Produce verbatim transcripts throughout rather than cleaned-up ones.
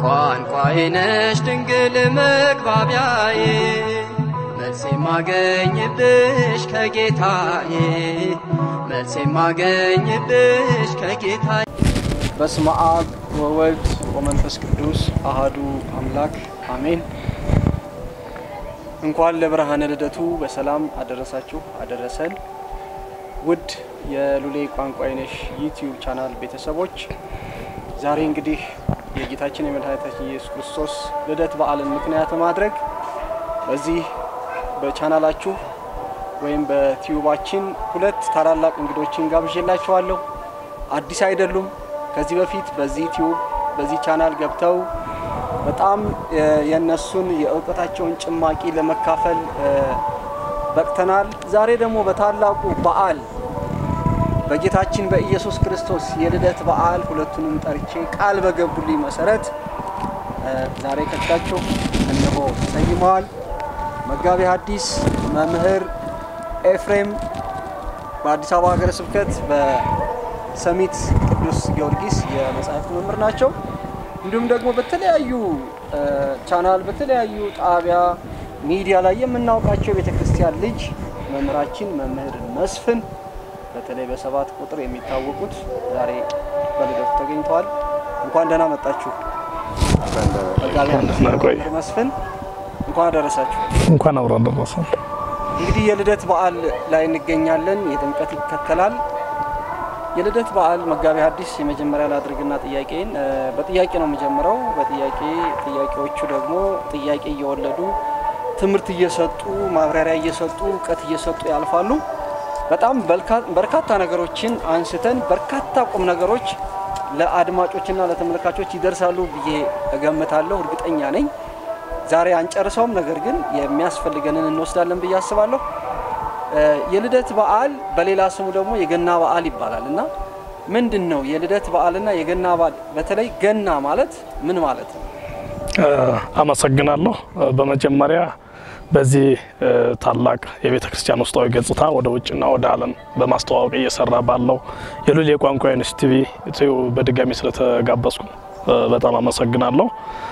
ቋንቋዬ ነሽ ድንግል መግባቢያዬ መልሴ ማገኝብሽ ከጌታዬ መልሴ ማገኝብሽ ከጌታዬ በስመ አብ ወወልድ ወመንፈስ ቅዱስ አሐዱ አምላክ አሜን። እንኳን ለብርሃነ ልደቱ በሰላም አደረሳችሁ አደረሰን። ውድ የሉሌ ቋንቋዬ ነሽ ዩቲዩብ ቻናል ቤተሰቦች ዛሬ እንግዲህ የጌታችን የመድኃኒታችን ኢየሱስ ክርስቶስ ልደት በዓልን ምክንያት በማድረግ በዚህ በቻናላችሁ ወይም በዩቲዩባችን ሁለት ታላላቅ እንግዶችን ጋብዤላችኋለሁ። አዲስ አይደሉም። ከዚህ በፊት በዚህ ዩቲዩብ በዚህ ቻናል ገብተው በጣም የነሱን የእውቀታቸውን ጭማቂ ለመካፈል በቅተናል። ዛሬ ደግሞ በታላቁ በዓል በጌታችን በኢየሱስ ክርስቶስ የልደት በዓል ሁለቱንም ጠርቼ ቃል በገቡልኝ መሰረት ዛሬ ከታቸው እነሆ ተሰይመዋል። መጋቢ ሐዲስ መምህር ኤፍሬም በአዲስ አበባ ሀገረ ስብከት በሰሚት ቅዱስ ጊዮርጊስ የመጽሐፍ መምህር ናቸው። እንዲሁም ደግሞ በተለያዩ ቻናል በተለያዩ ጣቢያ ሚዲያ ላይ የምናውቃቸው ቤተክርስቲያን ልጅ መምህራችን መምህር መስፍን በተለይ በሰባት ቁጥር የሚታወቁት ዛሬ በልደቱ ተገኝተዋል። እንኳን ደህና መጣችሁ። መጋቢ መስፍን እንኳን አደረሳችሁ። እንኳን አብሮ አደረሰን። እንግዲህ የልደት በዓል ላይ እንገኛለን። የጥምቀት ይከተላል። የልደት በዓል መጋቢ ሐዲስ የመጀመሪያ ላድርግና ጥያቄን በጥያቄ ነው የምጀምረው። በጥያቄ ጥያቄዎቹ ደግሞ ጥያቄ እየወለዱ ትምህርት እየሰጡ ማብራሪያ እየሰጡ እውቀት እየሰጡ ያልፋሉ። በጣም በርካታ ነገሮችን አንስተን በርካታ ቁም ነገሮች ለአድማጮችና ለተመልካቾች ይደርሳሉ ብዬ እገምታለሁ፣ እርግጠኛ ነኝ። ዛሬ አንጨርሰውም፣ ነገር ግን የሚያስፈልገንን እንወስዳለን ብዬ አስባለሁ። የልደት በዓል በሌላ ስሙ ደግሞ የገና በዓል ይባላልና ምንድነው የልደት በዓልና የገና በዓል? በተለይ ገና ማለት ምን ማለት ነው? አመሰግናለሁ። በመጀመሪያ በዚህ ታላቅ የቤተክርስቲያን ውስጣዊ ገጽታ ወደ ውጭና ወደ ዓለም በማስተዋወቅ እየሰራ ባለው የሉሌ ቋንቋዬ ነሽ ቲቪ በድጋሚ ስለተጋበዝኩ በጣም አመሰግናለሁ።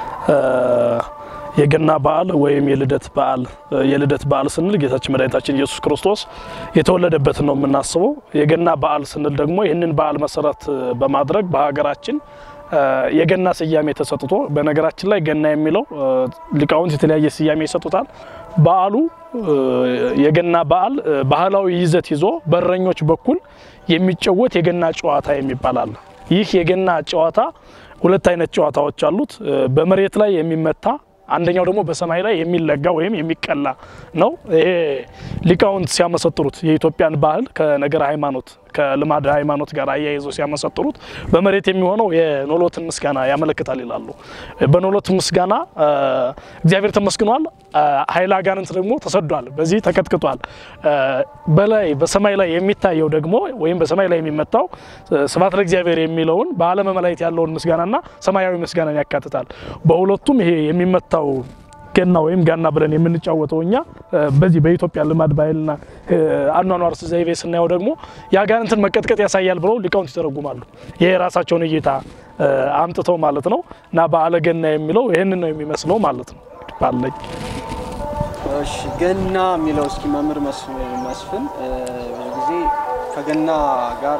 የገና በዓል ወይም የልደት በዓል የልደት በዓል ስንል ጌታችን መድኃኒታችን ኢየሱስ ክርስቶስ የተወለደበት ነው የምናስበው። የገና በዓል ስንል ደግሞ ይህንን በዓል መሰረት በማድረግ በሀገራችን የገና ስያሜ ተሰጥቶ በነገራችን ላይ ገና የሚለው ሊቃውንት የተለያየ ስያሜ ይሰጡታል። በዓሉ የገና በዓል ባህላዊ ይዘት ይዞ በረኞች በኩል የሚጨወት የገና ጨዋታ የሚባላል። ይህ የገና ጨዋታ ሁለት አይነት ጨዋታዎች አሉት። በመሬት ላይ የሚመታ አንደኛው ደግሞ በሰማይ ላይ የሚለጋ ወይም የሚቀላ ነው። ይሄ ሊቃውንት ሲያመሰጥሩት የኢትዮጵያን ባህል ከነገር ሃይማኖት ከልማድ ሃይማኖት ጋር አያይዞ ሲያመሰጥሩት በመሬት የሚሆነው የኖሎትን ምስጋና ያመለክታል ይላሉ። በኖሎት ምስጋና እግዚአብሔር ተመስግኗል፣ ኃይለ አጋንንት ደግሞ ተሰዷል፣ በዚህ ተከትክቷል። በላይ በሰማይ ላይ የሚታየው ደግሞ ወይም በሰማይ ላይ የሚመታው ስብሐት ለእግዚአብሔር የሚለውን በዓለመ መላእክት ያለውን ምስጋናና ሰማያዊ ምስጋናን ያካትታል። በሁለቱም ይሄ የሚመታው ገና ወይም ጋና ብለን የምንጫወተውኛ በዚህ በኢትዮጵያ ልማድ ባህልና አኗኗር ዘይቤ ስናየው ደግሞ ያጋንንትን መቀጥቀጥ ያሳያል ብለው ሊቃውንት ይተረጉማሉ። ይሄ ራሳቸውን እይታ አምጥተው ማለት ነው። እና በዓለ ገና የሚለው ይሄንን ነው የሚመስለው ማለት ነው። ባለኝ እሺ ገና የሚለው እስኪ መምህር መስፍን ብዙ ጊዜ ከገና ጋር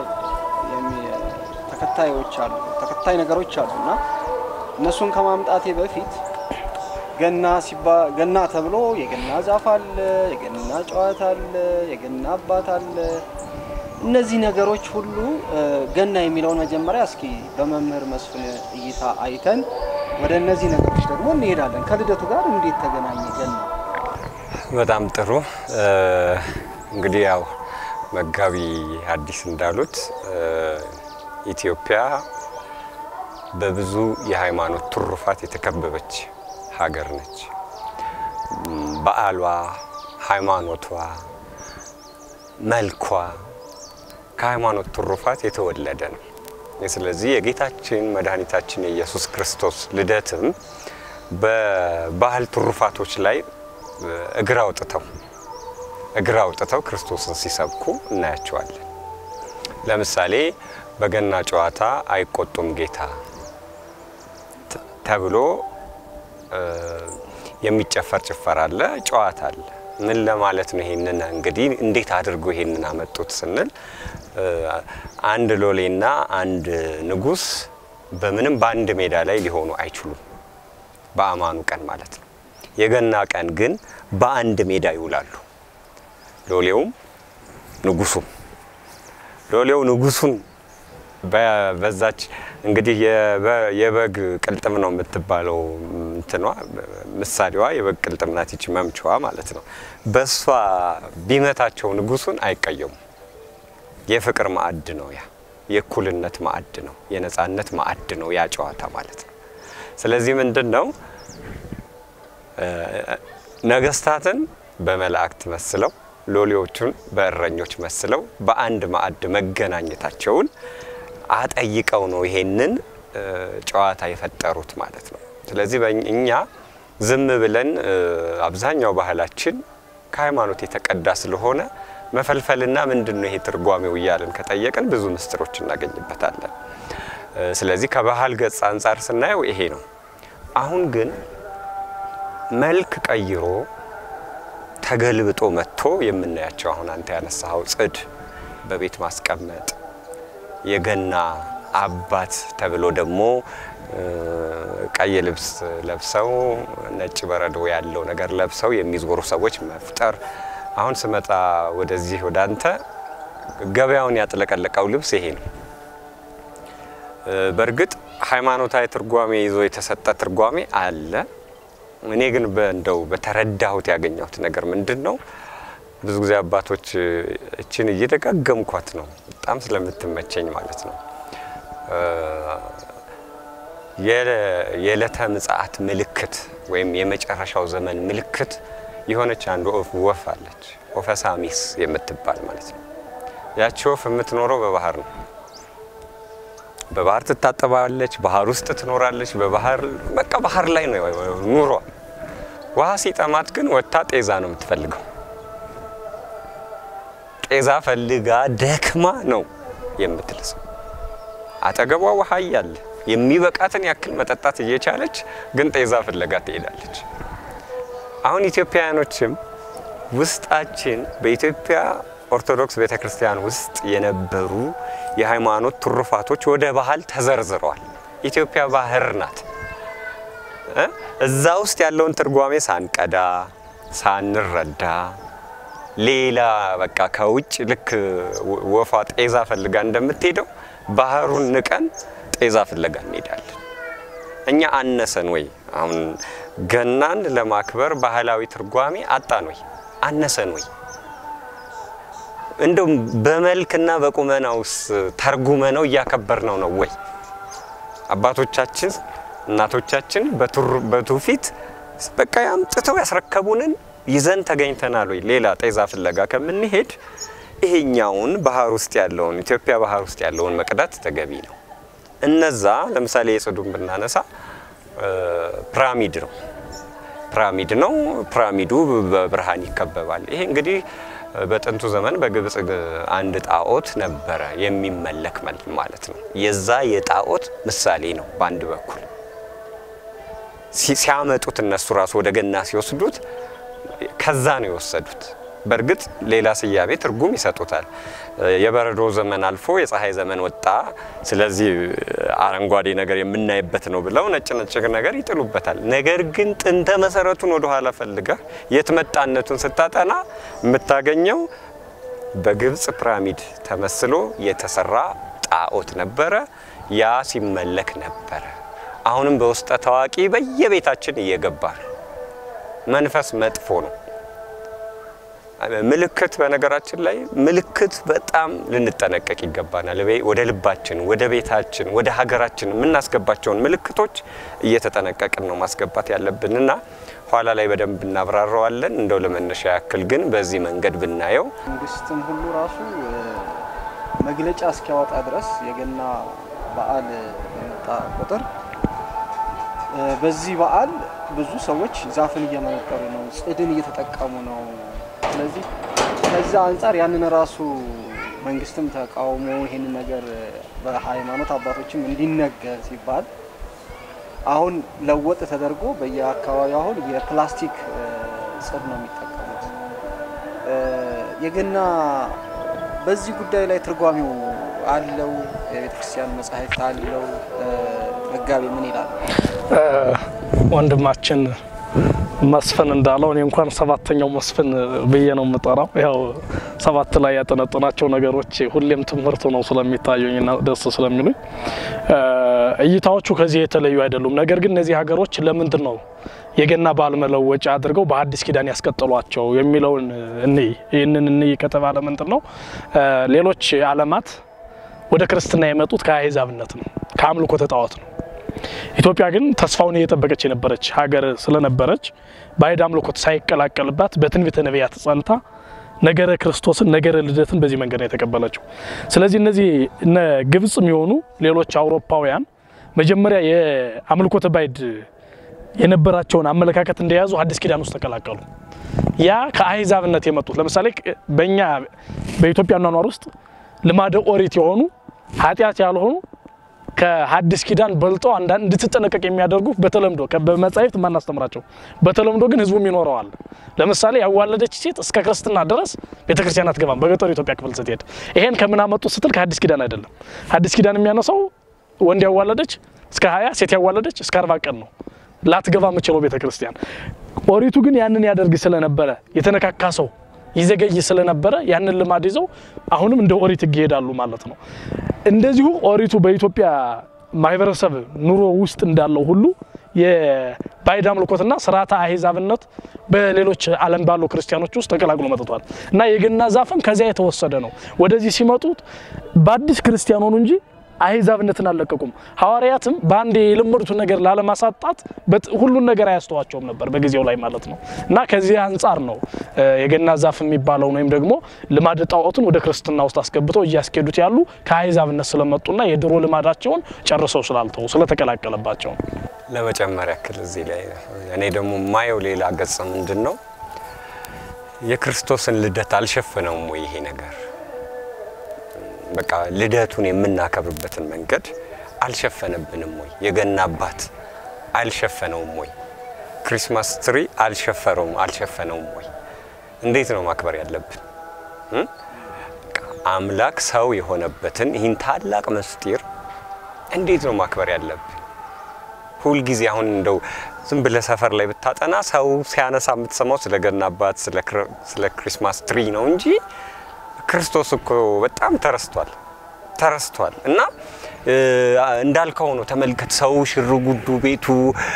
ተከታዮች አሉ ተከታይ ነገሮች አሉና እነሱን ከማምጣቴ በፊት ገና ሲባ ገና ተብሎ የገና ዛፍ አለ፣ የገና ጨዋታ አለ፣ የገና አባት አለ። እነዚህ ነገሮች ሁሉ ገና የሚለውን መጀመሪያ እስኪ በመምህር መስፍን እይታ አይተን ወደ እነዚህ ነገሮች ደግሞ እንሄዳለን። ከልደቱ ጋር እንዴት ተገናኘ ገና? በጣም ጥሩ። እንግዲህ ያው መጋቢ ሐዲስ እንዳሉት ኢትዮጵያ በብዙ የሃይማኖት ትሩፋት የተከበበች ሀገር ነች። በዓሏ፣ ሃይማኖቷ፣ መልኳ ከሃይማኖት ትሩፋት የተወለደ ነው። ስለዚህ የጌታችን መድኃኒታችን ኢየሱስ ክርስቶስ ልደትም በባህል ትሩፋቶች ላይ እግር አውጥተው እግር አውጥተው ክርስቶስን ሲሰብኩ እናያቸዋለን። ለምሳሌ በገና ጨዋታ አይቆጡም ጌታ ተብሎ የሚጨፈር ጭፈራ አለ ጨዋታ አለ ምን ለማለት ነው ይሄንን እንግዲህ እንዴት አድርጎ ይሄንን አመጡት ስንል አንድ ሎሌና አንድ ንጉስ በምንም ባንድ ሜዳ ላይ ሊሆኑ አይችሉም በአማኑ ቀን ማለት ነው የገና ቀን ግን በአንድ ሜዳ ይውላሉ ሎሌውም ንጉሱም ሎሌው ንጉሱን በዛች እንግዲህ የበግ ቅልጥም ነው የምትባለው እንትኗ ምሳሌዋ የበግ ቅልጥም ናት እቺ መምቻዋ ማለት ነው በሷ ቢመታቸው ንጉሱን አይቀየሙ የፍቅር ማዕድ ነው ያ የኩልነት ማዕድ ነው የነጻነት ማዕድ ነው ያ ጨዋታ ማለት ነው ስለዚህ ምንድነው ነገስታትን በመላእክት መስለው ሎሌዎቹን በእረኞች መስለው በአንድ ማዕድ መገናኘታቸውን አጠይቀው ነው ይሄንን ጨዋታ የፈጠሩት ማለት ነው ስለዚህ በእኛ ዝም ብለን አብዛኛው ባህላችን ከሃይማኖት የተቀዳ ስለሆነ መፈልፈልና ምንድነው ይሄ ትርጓሜው ይያለን ከጠየቀን ብዙ ምስጥሮች እናገኝበታለን ስለዚህ ከባህል ገጽ አንፃር ስናየው ይሄ ነው አሁን ግን መልክ ቀይሮ ተገልብጦ መጥቶ የምናያቸው አሁን አንተ ያነሳው ጽድ በቤት ማስቀመጥ የገና አባት ተብሎ ደግሞ ቀይ ልብስ ለብሰው ነጭ በረዶ ያለው ነገር ለብሰው የሚዞሩ ሰዎች መፍጠር አሁን ስመጣ ወደዚህ ወዳንተ ገበያውን ያጥለቀለቀው ልብስ ይሄ ነው በርግጥ ሃይማኖታዊ ትርጓሜ ይዞ የተሰጠ ትርጓሜ አለ እኔ ግን በእንደው በተረዳሁት ያገኘሁት ነገር ምንድነው ብዙ ጊዜ አባቶች እቺን እየደጋገምኳት ነው በጣም ስለምትመቸኝ ማለት ነው የለተ ምጽአት ምልክት ወይም የመጨረሻው ዘመን ምልክት የሆነች አንድ ወፍ አለች ወፈ ሳሚስ የምትባል ማለት ነው ያቺ ወፍ የምትኖረው በባህር ነው በባህር ትታጠባለች ባህር ውስጥ ትኖራለች በባህር በቃ ባህር ላይ ነው ኑሮ ውሃ ሲጠማት ግን ወጣ ጤዛ ነው የምትፈልገው ጤዛ ፈልጋ ደክማ ነው የምትልሰው አጠገቧ ውሃ ያለ የሚበቃትን ያክል መጠጣት እየቻለች ግን ጤዛ ፍለጋ ትሄዳለች አሁን ኢትዮጵያኖችም ውስጣችን በኢትዮጵያ ኦርቶዶክስ ቤተክርስቲያን ውስጥ የነበሩ የሃይማኖት ትሩፋቶች ወደ ባህል ተዘርዝረዋል ኢትዮጵያ ባህር ናት እዛ ውስጥ ያለውን ትርጓሜ ሳንቀዳ ሳንረዳ ሌላ በቃ ከውጭ ልክ ወፋ ጤዛ ፈልጋ እንደምትሄደው ባህሩን ንቀን ጤዛ ፍለጋ እንሄዳለን እኛ አነሰን ወይ አሁን ገናን ለማክበር ባህላዊ ትርጓሜ አጣን ወይ አነሰን ወይ እንደም በመልክና በቁመናውስ ተርጉመነው ያከበርነው ነው ወይ አባቶቻችን እናቶቻችን በቱፊት በቃ ያምጥተው ያስረከቡንን ይዘን ተገኝተናል ወይ ሌላ ጤዛ ፍለጋ ከምንሄድ ይሄኛውን ባህር ውስጥ ያለውን ኢትዮጵያ ባህር ውስጥ ያለውን መቅዳት ተገቢ ነው እነዛ ለምሳሌ የጽዱን ብናነሳ ፒራሚድ ነው ፒራሚድ ነው ፒራሚዱ በብርሃን ይከበባል ይሄ እንግዲህ በጥንቱ ዘመን በግብጽ አንድ ጣዖት ነበረ የሚመለክ ማለት ነው የዛ የጣዖት ምሳሌ ነው ባንድ በኩል ሲያመጡት እነሱ ራስ ወደ ገና ሲወስዱት ከዛ ነው የወሰዱት በርግጥ ሌላ ሲያቤ ትርጉም ይሰጡታል የበረዶ ዘመን አልፎ የፀሐይ ዘመን ወጣ ስለዚህ አረንጓዴ ነገር የምናይበት ነው ብለው ነጭ ነጭ ነገር ይጥሉበታል ነገር ግን ጥንተ መሰረቱን ወደ ኋላ ፈልጋ የትመጣነቱን ስታጠና የምታገኘው በግብጽ ፒራሚድ ተመስሎ የተሰራ ጣዖት ነበረ ያ ሲመለክ ነበረ አሁንም በውስጠ ታዋቂ በየቤታችን እየገባ መንፈስ መጥፎ ነው ምልክት በነገራችን ላይ ምልክት በጣም ልንጠነቀቅ ይገባናል ወደ ልባችን ወደ ቤታችን ወደ ሀገራችን ምናስገባቸውን ምልክቶች እየተጠነቀቅን ነው ማስገባት ያለብንና ኋላ ላይ በደንብ እናብራራዋለን እንደው ለመነሻ ያክል ግን በዚህ መንገድ ብናየው መንግስትም ሁሉ ራሱ መግለጫ እስኪያወጣ ድረስ የገና በዓል መጣ ቁጥር በዚህ በዓል ብዙ ሰዎች ዛፍን እየመነጠሩ ነው ጽድን እየተጠቀሙ ነው ስለዚህ ከዛ አንፃር ያንን ራሱ መንግስትም ተቃውሞ ይሄን ነገር በሃይማኖት አባቶችም እንዲነገር ሲባል አሁን ለወጥ ተደርጎ በየአካባቢው አሁን የፕላስቲክ ጽድ ነው የሚጠቀሙት። የገና በዚህ ጉዳይ ላይ ትርጓሜው አለው የቤተክርስቲያን መጻሕፍት አለው መጋቢ ምን ይላል? ወንድማችን መስፍን እንዳለው እኔ እንኳን ሰባተኛው መስፍን በየ ነው መጣራው ያው ሰባት ላይ ያጠነጠናቸው ነገሮች ሁሌም ትምህርቱ ነው ስለሚታዩኝና ደስ ስለሚሉኝ እይታዎቹ ከዚህ የተለዩ አይደሉም። ነገር ግን እነዚህ ሀገሮች ለምንድን ነው የገና በዓል መለወጫ አድርገው በአዲስ ኪዳን ያስቀጥሏቸው የሚለውን እኔ ይሄንን እኔ ከተባለ ምንድን ነው ሌሎች ዓለማት ወደ ክርስትና የመጡት ከአይዛብነት ነው ከአምልኮ ተጣዖት ነው። ኢትዮጵያ ግን ተስፋውን እየጠበቀች የነበረች ሀገር ስለነበረች ባይድ አምልኮት ሳይቀላቀልባት በትንቢተ ነቢያት ጸንታ ነገረ ክርስቶስን ነገረ ልደትን በዚህ መንገድ ነው የተቀበለችው። ስለዚህ እነዚህ እነ ግብጽ የሚሆኑ ሌሎች አውሮፓውያን መጀመሪያ የአምልኮተ ባይድ የነበራቸውን አመለካከት እንደያዙ አዲስ ኪዳን ውስጥ ተቀላቀሉ። ያ ከአይዛብነት የመጡት ለምሳሌ በእኛ በኢትዮጵያ ኗኗር ውስጥ ልማደ ኦሪት የሆኑ ኃጢያት ያልሆኑ ከሐዲስ ኪዳን በልጦ አንዳንድ እንድትጠነቀቅ የሚያደርጉ በተለምዶ በመጻሕፍት ማናስተምራቸው በተለምዶ ግን ህዝቡም ይኖረዋል። ለምሳሌ ያዋለደች ሴት እስከ ክርስትና ድረስ ቤተክርስቲያን አትገባም በገጠሩ ኢትዮጵያ ክፍል ስትሄድ። ይሄን ከምን አመጡ ስትል ከሐዲስ ኪዳን አይደለም። ሐዲስ ኪዳን የሚያነሳው ወንድ ያዋለደች እስከ ሃያ ሴት ያዋለደች እስከ አርባ ቀን ነው ላትገባ የምትችለው ቤተክርስቲያን። ኦሪቱ ግን ያንን ያደርግ ስለነበረ የተነካካ ሰው ይዘገይ ስለነበረ ያንን ልማድ ይዘው አሁንም እንደ ኦሪት ይሄዳሉ ማለት ነው። እንደዚሁ ኦሪቱ በኢትዮጵያ ማህበረሰብ ኑሮ ውስጥ እንዳለው ሁሉ የባይድ አምልኮትና ስርዓተ አህዛብነት በሌሎች ዓለም ባሉ ክርስቲያኖች ውስጥ ተቀላቅሎ መጥቷል እና የገና ዛፍም ከዚያ የተወሰደ ነው። ወደዚህ ሲመጡት በአዲስ ክርስቲያን ሆኑ እንጂ አህዛብነትን አለቀቁም። ሐዋርያትም ባንዴ የለመዱት ነገር ላለማሳጣት ሁሉን ነገር አያስተዋቸውም ነበር በጊዜው ላይ ማለት ነው እና ከዚህ አንፃር ነው የገና ዛፍ የሚባለው ወይም ደግሞ ልማድ ጣዖትን ወደ ክርስትና ውስጥ አስገብተው እያስኬዱት ያሉ ከአህዛብነት ስለመጡና የድሮ ልማዳቸውን ጨርሰው ስላልተው ስለተቀላቀለባቸው። ለመጨመር ያክል እዚህ ላይ እኔ ደግሞ ማየው ሌላ ገጽ ምንድነው የክርስቶስን ልደት አልሸፈነውም ወይ ይሄ ነገር? በቃ ልደቱን የምናከብርበትን መንገድ አልሸፈነብንም ወይ? የገና አባት አልሸፈነውም ወይ? ክሪስማስ ትሪ አልሸፈረውም አልሸፈነውም ወይ? እንዴት ነው ማክበር ያለብን? አምላክ ሰው የሆነበትን ይህን ታላቅ ምስጢር እንዴት ነው ማክበር ያለብን? ሁሉ ጊዜ አሁን እንደው ዝም ብለ ሰፈር ላይ ብታጠና ሰው ሲያነሳ የምትሰማው ስለ ገና አባት ስለ ስለ ክሪስማስ ትሪ ነው እንጂ ክርስቶስ እኮ በጣም ተረስቷል ተረስቷል እና እንዳልከው ነው። ተመልከት ሰው ሽርጉዱ ቤቱ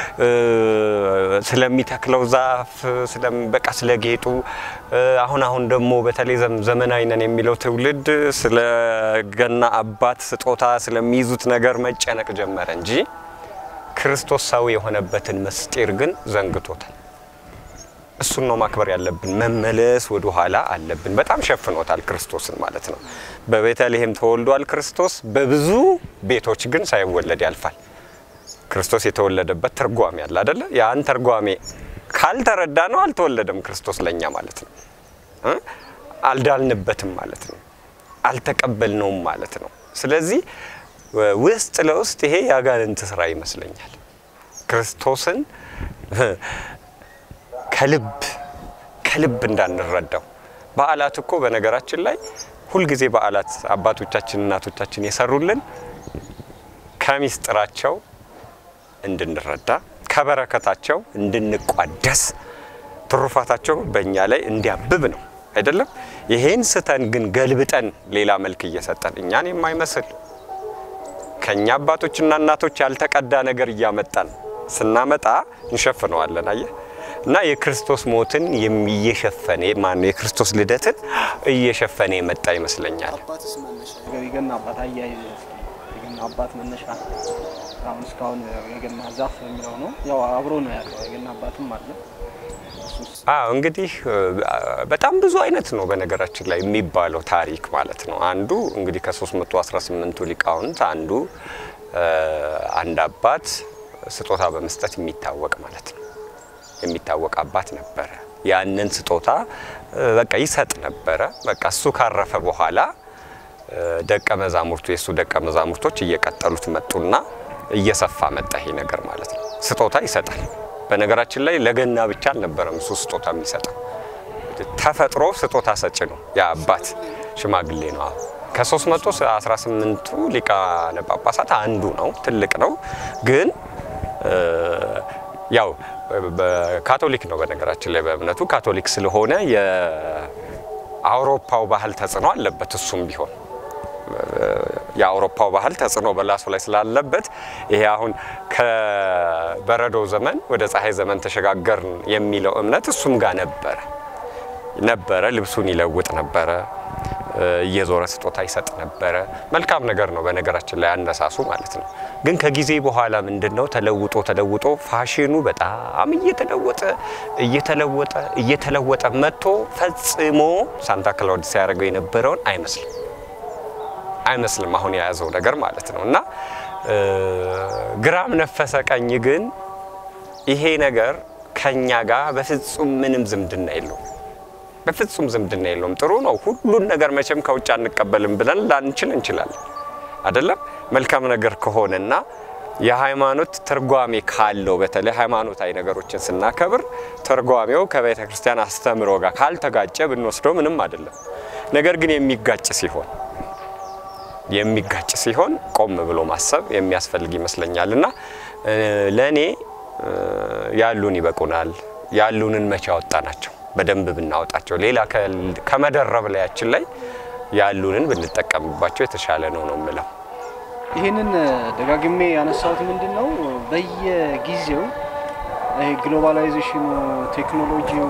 ስለሚተክለው ዛፍ ስለም በቃ ስለጌጡ አሁን አሁን ደግሞ በተለይ ዘመናዊ ነን የሚለው ትውልድ ስለ ገና አባት ስጦታ ስለሚይዙት ነገር መጨነቅ ጀመረ እንጂ ክርስቶስ ሰው የሆነበትን ምስጢር ግን ዘንግቶታል። እሱን ነው ማክበር ያለብን። መመለስ ወደ ኋላ አለብን። በጣም ሸፍኖታል ክርስቶስን ማለት ነው። በቤተልሔም ተወልዷል ክርስቶስ፣ በብዙ ቤቶች ግን ሳይወለድ ያልፋል። ክርስቶስ የተወለደበት ትርጓሜ አለ አይደለ? ያን ትርጓሜ ካልተረዳ ነው አልተወለደም ክርስቶስ ለኛ ማለት ነው። አልዳልንበትም ማለት ነው። አልተቀበልነውም ማለት ነው። ስለዚህ ውስጥ ለውስጥ ይሄ ያጋንንት ስራ ይመስለኛል። ክርስቶስን ከልብ ከልብ እንዳንረዳው በዓላት እኮ በነገራችን ላይ ሁሉ ጊዜ በዓላት አባቶቻችን እናቶቻችን የሰሩልን ከሚስጥራቸው እንድንረዳ ከበረከታቸው እንድንቋደስ ትሩፋታቸው በእኛ ላይ እንዲያብብ ነው አይደለም? ይሄን ስተን ግን ገልብጠን ሌላ መልክ እየሰጠን እኛን የማይመስል ከኛ አባቶችና እናቶች ያልተቀዳ ነገር እያመጣን ስናመጣ እንሸፍነዋለን። አየህ እና የክርስቶስ ሞትን የሚየሸፈነ ማን የክርስቶስ ልደትን እየሸፈነ መጣ ይመስለኛል። አባትስ መነሻ የገና አባት አያይ የገና አባት መነሻ አሁን እስካሁን የገና ዛፍ የሚለው ነው ያው አብሮ ነው ያለው የገና አባትም አለ። አዎ እንግዲህ በጣም ብዙ አይነት ነው በነገራችን ላይ የሚባለው ታሪክ ማለት ነው። አንዱ እንግዲህ ከ318ቱ ሊቃውንት አንዱ አንድ አባት ስጦታ በመስጠት የሚታወቅ ማለት ነው የሚታወቅ አባት ነበር። ያንን ስጦታ በቃ ይሰጥ ነበር። በቃ እሱ ካረፈ በኋላ ደቀ መዛሙርቱ የሱ ደቀ መዛሙርቶች እየቀጠሉት መጡና እየሰፋ መጣ ይሄ ነገር ማለት ነው ስጦታ ይሰጣል በነገራችን ላይ ለገና ብቻ አልነበረም እሱ ስጦታ የሚሰጠው ተፈጥሮ ስጦታ ሰጪ ነው ያ አባት ሽማግሌ ነው ከ318ቱ ሊቃነ ጳጳሳት አንዱ ነው ትልቅ ነው ግን ያው በካቶሊክ ነው በነገራችን ላይ በእምነቱ ካቶሊክ ስለሆነ የአውሮፓው ባህል ተጽዕኖ አለበት እሱም ቢሆን የአውሮፓው ባህል ተጽዕኖ በላሱ ላይ ስላለበት ይሄ አሁን ከበረዶ ዘመን ወደ ፀሐይ ዘመን ተሸጋገርን የሚለው እምነት እሱም ጋር ነበር ነበረ ልብሱን ይለውጥ ነበረ እየዞረ ስጦታ ይሰጥ ነበረ መልካም ነገር ነው በነገራችን ላይ አነሳሱ ማለት ነው ግን ከጊዜ በኋላ ምንድነው ተለውጦ ተለውጦ ፋሽኑ በጣም እየተለወጠ እየተለወጠ እየተለወጠ መጥቶ ፈጽሞ ሳንታ ክላውዲስ ያደረገው የነበረውን አይመስልም አይመስልም አሁን ያያዘው ነገር ማለት ነውና ግራም ነፈሰ ቀኝ ግን ይሄ ነገር ከኛ ጋር በፍጹም ምንም ዝምድና የለውም በፍጹም ዝምድና የለውም ጥሩ ነው ሁሉን ነገር መቼም ከውጭ አንቀበልም ብለን ላንችል እንችላለን አይደለም መልካም ነገር ከሆነና የሃይማኖት ትርጓሜ ካለው በተለይ ሃይማኖታዊ ነገሮችን ስናከብር ትርጓሜው ከቤተ ክርስቲያን አስተምሮ ጋር ካልተጋጨ ብንወስደው ምንም አይደለም ነገር ግን የሚጋጭ ሲሆን የሚጋጭ ሲሆን ቆም ብሎ ማሰብ የሚያስፈልግ ይመስለኛልና ለኔ ያሉን ይበቁናል ያሉንን መቼ አወጣናቸው በደንብ ብናወጣቸው ሌላ ከመደረብ ላይያችን ላይ ያሉንን ብንጠቀምባቸው የተሻለ ነው ነው የምለው ይሄንን ደጋግሜ ያነሳሁት ምንድነው በየጊዜው ይሄ ግሎባላይዜሽኑ ቴክኖሎጂው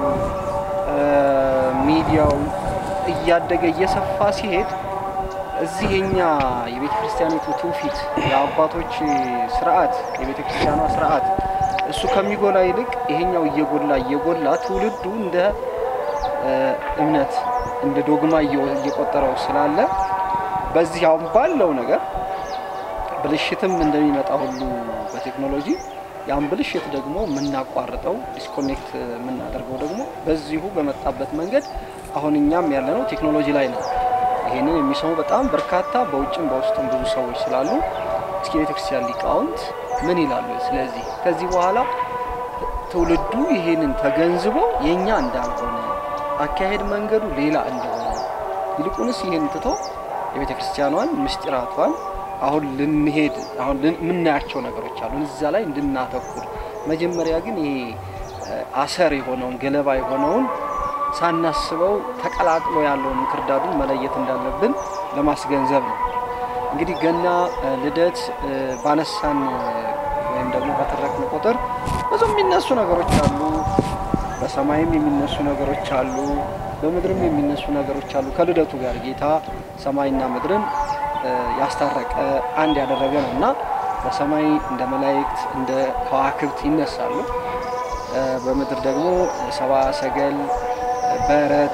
ሚዲያው እያደገ እየሰፋ ሲሄድ እዚህኛ የቤተ ክርስቲያኒቱ ትውፊት የአባቶች ስርዓት የቤተ ክርስቲያኗ ስርዓት እሱ ከሚጎላ ይልቅ ይሄኛው እየጎላ እየጎላ ትውልዱ እንደ እምነት እንደ ዶግማ እየቆጠረው ስላለ በዚህ አሁን ባለው ነገር ብልሽትም እንደሚመጣ ሁሉ በቴክኖሎጂ ያን ብልሽት ደግሞ ምናቋርጠው ዲስኮኔክት ምናደርገው ደግሞ በዚሁ በመጣበት መንገድ አሁንኛም ያለነው ቴክኖሎጂ ላይ ነው ይሄንን የሚሰሙ በጣም በርካታ በውጭም በውስጥም ብዙ ሰዎች ስላሉ እስኪ ቤተክርስቲያን ሊቃውንት ምን ይላሉ ስለዚህ ከዚህ በኋላ ትውልዱ ይሄንን ተገንዝቦ የኛ እንዳልሆነ አካሄድ መንገዱ ሌላ እንደሆነ ይልቁንስ ይሄን ትቶ የቤተክርስቲያኗን ምስጢራቷን አሁን ልንሄድ አሁን ምናያቸው ነገሮች አሉ እዛ ላይ እንድናተኩር መጀመሪያ ግን ይሄ አሰር የሆነውን ገለባ የሆነውን ሳናስበው ተቀላቅሎ ያለውን ክርዳዱን መለየት እንዳለብን ለማስገንዘብ ነው እንግዲህ ገና ልደት ባነሳን ወይም ደግሞ በተረክነ ቁጥር ብዙ የሚነሱ ነገሮች አሉ በሰማይም የሚነሱ ነገሮች አሉ በመድርም የሚነሱ ነገሮች አሉ ከልደቱ ጋር ጌታ ሰማይና ምድርን ያስታረቀ አንድ ያደረገ ነውና በሰማይ እንደ መላእክት እንደ ከዋክብት ይነሳሉ በመድር ደግሞ ሰባ ሰገል በረት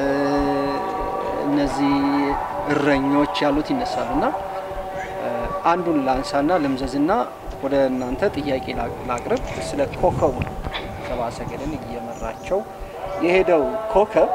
እነዚህ እረኞች ያሉት ይነሳሉና አንዱን ላንሳና ለምዘዝና ወደ እናንተ ጥያቄ ላቅርብ ስለ ኮከቡ ሰባ ሰገልን እየመራቸው የሄደው ኮከብ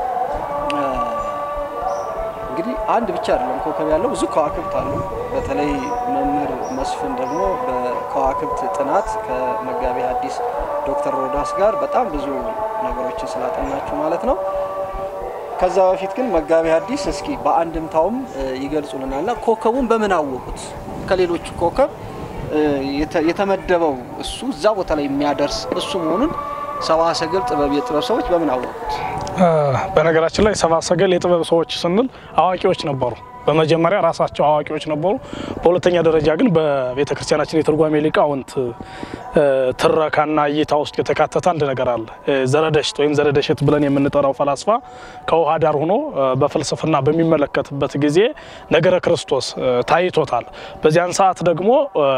እንግዲህ አንድ ብቻ አይደለም ኮከብ ያለው ብዙ ከዋክብት አሉ በተለይ መምህር መስፍን ደግሞ በከዋክብት ጥናት ከመጋቢ ሐዲስ ዶክተር ሮዳስ ጋር በጣም ብዙ ነገሮችን ስላጠናችሁ ማለት ነው ከዛ በፊት ግን መጋቢ ሐዲስ እስኪ በአንድምታውም ይገልጹልናልና ኮከቡን በምን አወቁት ከሌሎች ኮከብ የተመደበው እሱ እዛ ቦታ ላይ የሚያደርስ እሱ መሆኑን ሰባ ሰገል ጥበብ የጥበብ ሰዎች በምን አወቁት በነገራችን ላይ ሰባ ሰገል የጥበብ ሰዎች ስንል አዋቂዎች ነበሩ በመጀመሪያ ራሳቸው አዋቂዎች ነበሩ በሁለተኛ ደረጃ ግን በቤተክርስቲያናችን የትርጓሜ ሊቃውንት ትረካና እይታ ውስጥ የተካተተ አንድ ነገር አለ ዘረደሽት ወይም ዘረደሽት ብለን የምንጠራው ፈላስፋ ከውሃ ዳር ሆኖ በፍልስፍና በሚመለከትበት ጊዜ ነገረ ክርስቶስ ታይቶታል በዚያን ሰዓት ደግሞ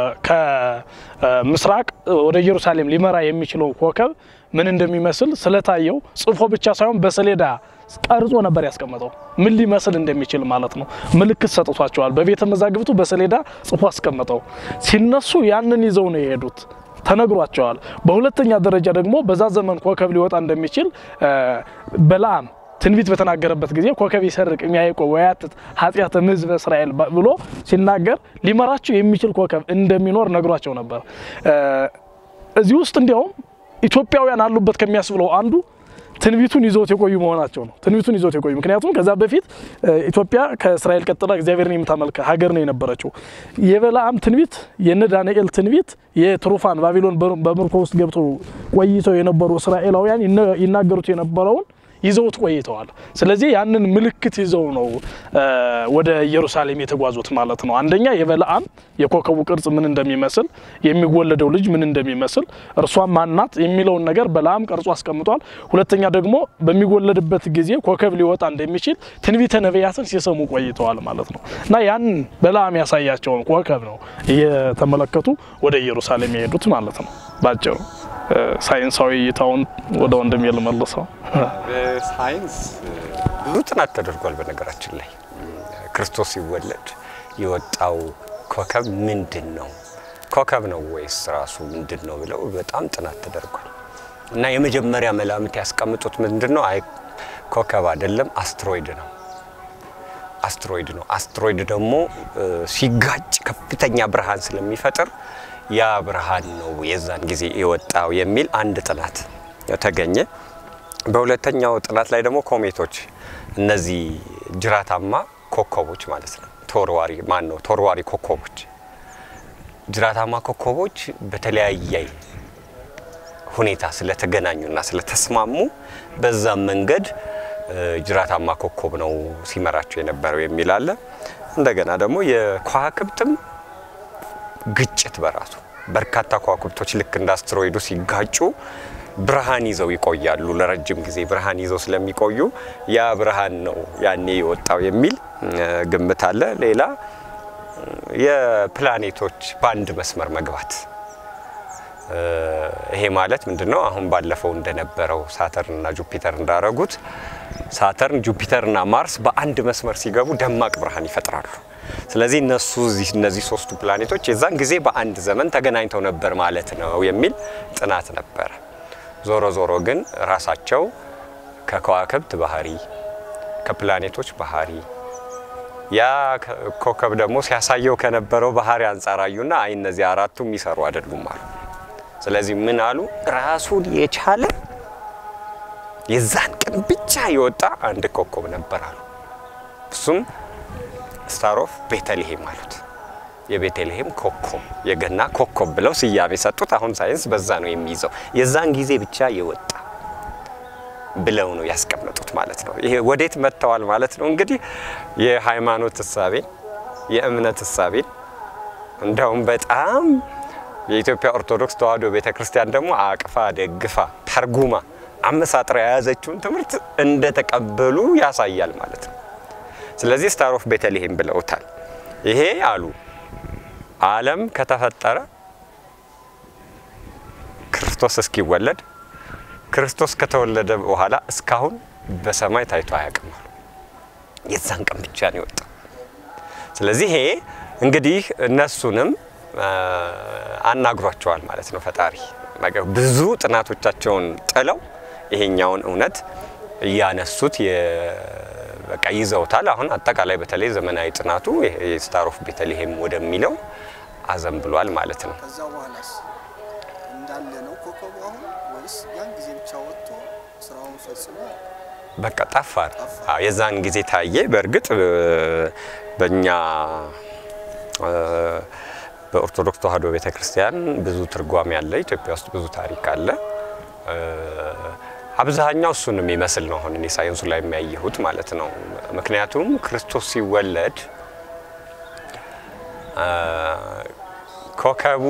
ከምስራቅ ወደ ኢየሩሳሌም ሊመራ የሚችለው ኮከብ ምን እንደሚመስል ስለታየው ጽፎ ብቻ ሳይሆን በሰሌዳ ቀርጾ ነበር ያስቀመጠው ምን ሊመስል እንደሚችል ማለት ነው ምልክት ሰጥቷቸዋል በቤተ መዛግብቱ በሰሌዳ ጽፎ አስቀመጠው ሲነሱ ያንን ይዘው ነው የሄዱት ተነግሯቸዋል በሁለተኛ ደረጃ ደግሞ በዛ ዘመን ኮከብ ሊወጣ እንደሚችል በላም ትንቢት በተናገረበት ጊዜ ኮከብ ይሰርቅ የሚያይቆ ወያት ኃጢአተ ሕዝበ እስራኤል ብሎ ሲናገር ሊመራቸው የሚችል ኮከብ እንደሚኖር ነግሯቸው ነበር። እዚህ ውስጥ እንዲያውም ኢትዮጵያውያን አሉበት ከሚያስብለው አንዱ ትንቢቱን ይዞት የቆዩ መሆናቸው ነው። ትንቢቱን ይዞት የቆዩ ምክንያቱም ከዛ በፊት ኢትዮጵያ ከእስራኤል ቀጥላ እግዚአብሔርን የምታመልክ ሀገር ነው የነበረችው። የበለዓም ትንቢት የነ ዳንኤል ትንቢት የትሩፋን ባቢሎን በምርኮ ውስጥ ገብተው ቆይተው የነበሩ እስራኤላውያን ይናገሩት የነበረውን ይዘውት ቆይተዋል። ስለዚህ ያንን ምልክት ይዘው ነው ወደ ኢየሩሳሌም የተጓዙት ማለት ነው። አንደኛ የበለዓም የኮከቡ ቅርጽ ምን እንደሚመስል የሚወለደው ልጅ ምን እንደሚመስል እርሷም ማናት የሚለውን ነገር በለዓም ቀርጾ አስቀምጧል። ሁለተኛ ደግሞ በሚወለድበት ጊዜ ኮከብ ሊወጣ እንደሚችል ትንቢተ ነቢያትን ሲሰሙ ቆይተዋል ማለት ነው። እና ያን በለዓም ያሳያቸውን ኮከብ ነው እየተመለከቱ ወደ ኢየሩሳሌም የሄዱት ማለት ነው ባጭሩ። ሳይንሳዊ እይታውን ወደ ወንድም የልመልሰው ሳይንስ ብዙ ጥናት ተደርጓል። በነገራችን ላይ ክርስቶስ ሲወለድ የወጣው ኮከብ ምንድነው? ኮከብ ነው ወይስ ራሱ ምንድነው ብለው በጣም ጥናት ተደርጓል። እና የመጀመሪያ መላምት ያስቀምጡት ምንድነው? አይ ኮከብ አይደለም አስትሮይድ ነው። አስትሮይድ ነው። አስትሮይድ ደግሞ ሲጋጭ ከፍተኛ ብርሃን ስለሚፈጥር ያ ብርሃን ነው የዛን ጊዜ የወጣው የሚል አንድ ጥናት ተገኘ። በሁለተኛው ጥናት ላይ ደግሞ ኮሜቶች እነዚህ ጅራታማ ኮከቦች ማለት ነው ተወርዋሪ ማን ነው ተወርዋሪ ኮከቦች ጅራታማ ኮከቦች በተለያየ ሁኔታ ስለተገናኙና ስለተስማሙ በዛ መንገድ ጅራታማ ኮከብ ነው ሲመራቸው የነበረው የሚል አለ። እንደገና ደግሞ የከዋክብትም ግጭት በራሱ በርካታ ከዋክብቶች ልክ እንደ አስትሮይዱ ሲጋጩ ብርሃን ይዘው ይቆያሉ። ለረጅም ጊዜ ብርሃን ይዘው ስለሚቆዩ ያ ብርሃን ነው ያኔ የወጣው የሚል ግምት አለ። ሌላ የፕላኔቶች ባንድ መስመር መግባት ይሄ ማለት ምንድነው? አሁን ባለፈው እንደነበረው ሳተርን እና ጁፒተር እንዳረጉት ሳተርን ጁፒተር እና ማርስ በአንድ መስመር ሲገቡ ደማቅ ብርሃን ይፈጥራሉ። ስለዚህ እነሱ እነዚህ ሶስቱ ፕላኔቶች የዛን ጊዜ በአንድ ዘመን ተገናኝተው ነበር ማለት ነው የሚል ጥናት ነበር። ዞሮ ዞሮ ግን ራሳቸው ከከዋክብት ባህሪ ከፕላኔቶች ባህሪ ያ ኮከብ ደግሞ ሲያሳየው ከነበረው ባህሪ አንፃራዩና አይ እነዚህ አራቱም ይሰሩ አይደሉም ማለት። ስለዚህ ምን አሉ? ራሱን የቻለ የዛን ቀን ብቻ የወጣ አንድ ኮከብ ነበር አሉ። እሱም ስታር ኦፍ ቤተልሔም ማለት የቤተልሔም ኮከብ የገና ኮከብ ብለው ሲያሜ ሰጡት። አሁን ሳይንስ በዛ ነው የሚይዘው የዛን ጊዜ ብቻ የወጣ ብለው ነው ያስቀመጡት ማለት ነው። ይሄ ወዴት መተዋል ማለት ነው? እንግዲህ የሃይማኖት ተሳቤ የእምነት ተሳቤ እንደውም በጣም የኢትዮጵያ ኦርቶዶክስ ተዋሕዶ ቤተክርስቲያን ደግሞ አቅፋ ደግፋ ተርጉማ አመሳጥራ ያዘችውን ትምህርት እንደ ተቀበሉ ያሳያል ማለት ነው። ስለዚህ ስታር ኦፍ ቤተልሔም ብለውታል። ይሄ አሉ ዓለም ከተፈጠረ ክርስቶስ እስኪወለድ ክርስቶስ ከተወለደ በኋላ እስካሁን በሰማይ ታይቶ አያውቅም አሉ። የዛን ቀን ብቻ ነው የወጣው። ስለዚህ ይሄ እንግዲህ እነሱንም አናግሯቸዋል ማለት ነው ፈጣሪ። ብዙ ጥናቶቻቸውን ጥለው ይሄኛውን እውነት ያነሱት በቃ ይዘውታል። አሁን አጠቃላይ በተለይ ዘመናዊ ጥናቱ የስታር ኦፍ ቤተልሔም ወደሚለው አዘም ብሏል ማለት ነው። ከዛ በኋላስ እንዳለ ነው ኮከቡ አሁን ወይስ ያን ጊዜ ብቻ ወጥቶ ስራውን ፈጽሞ በቃ ጠፋ? አዎ የዛን ጊዜ ታየ። በእርግጥ በእኛ በኦርቶዶክስ ተዋሕዶ ቤተክርስቲያን ብዙ ትርጓሜ አለ። ኢትዮጵያ ውስጥ ብዙ ታሪክ አለ። አብዛኛው እሱንም ይመስል ነው አሁን እኔ ሳይንሱ ላይ የሚያየሁት ማለት ነው። ምክንያቱም ክርስቶስ ሲወለድ ኮከቡ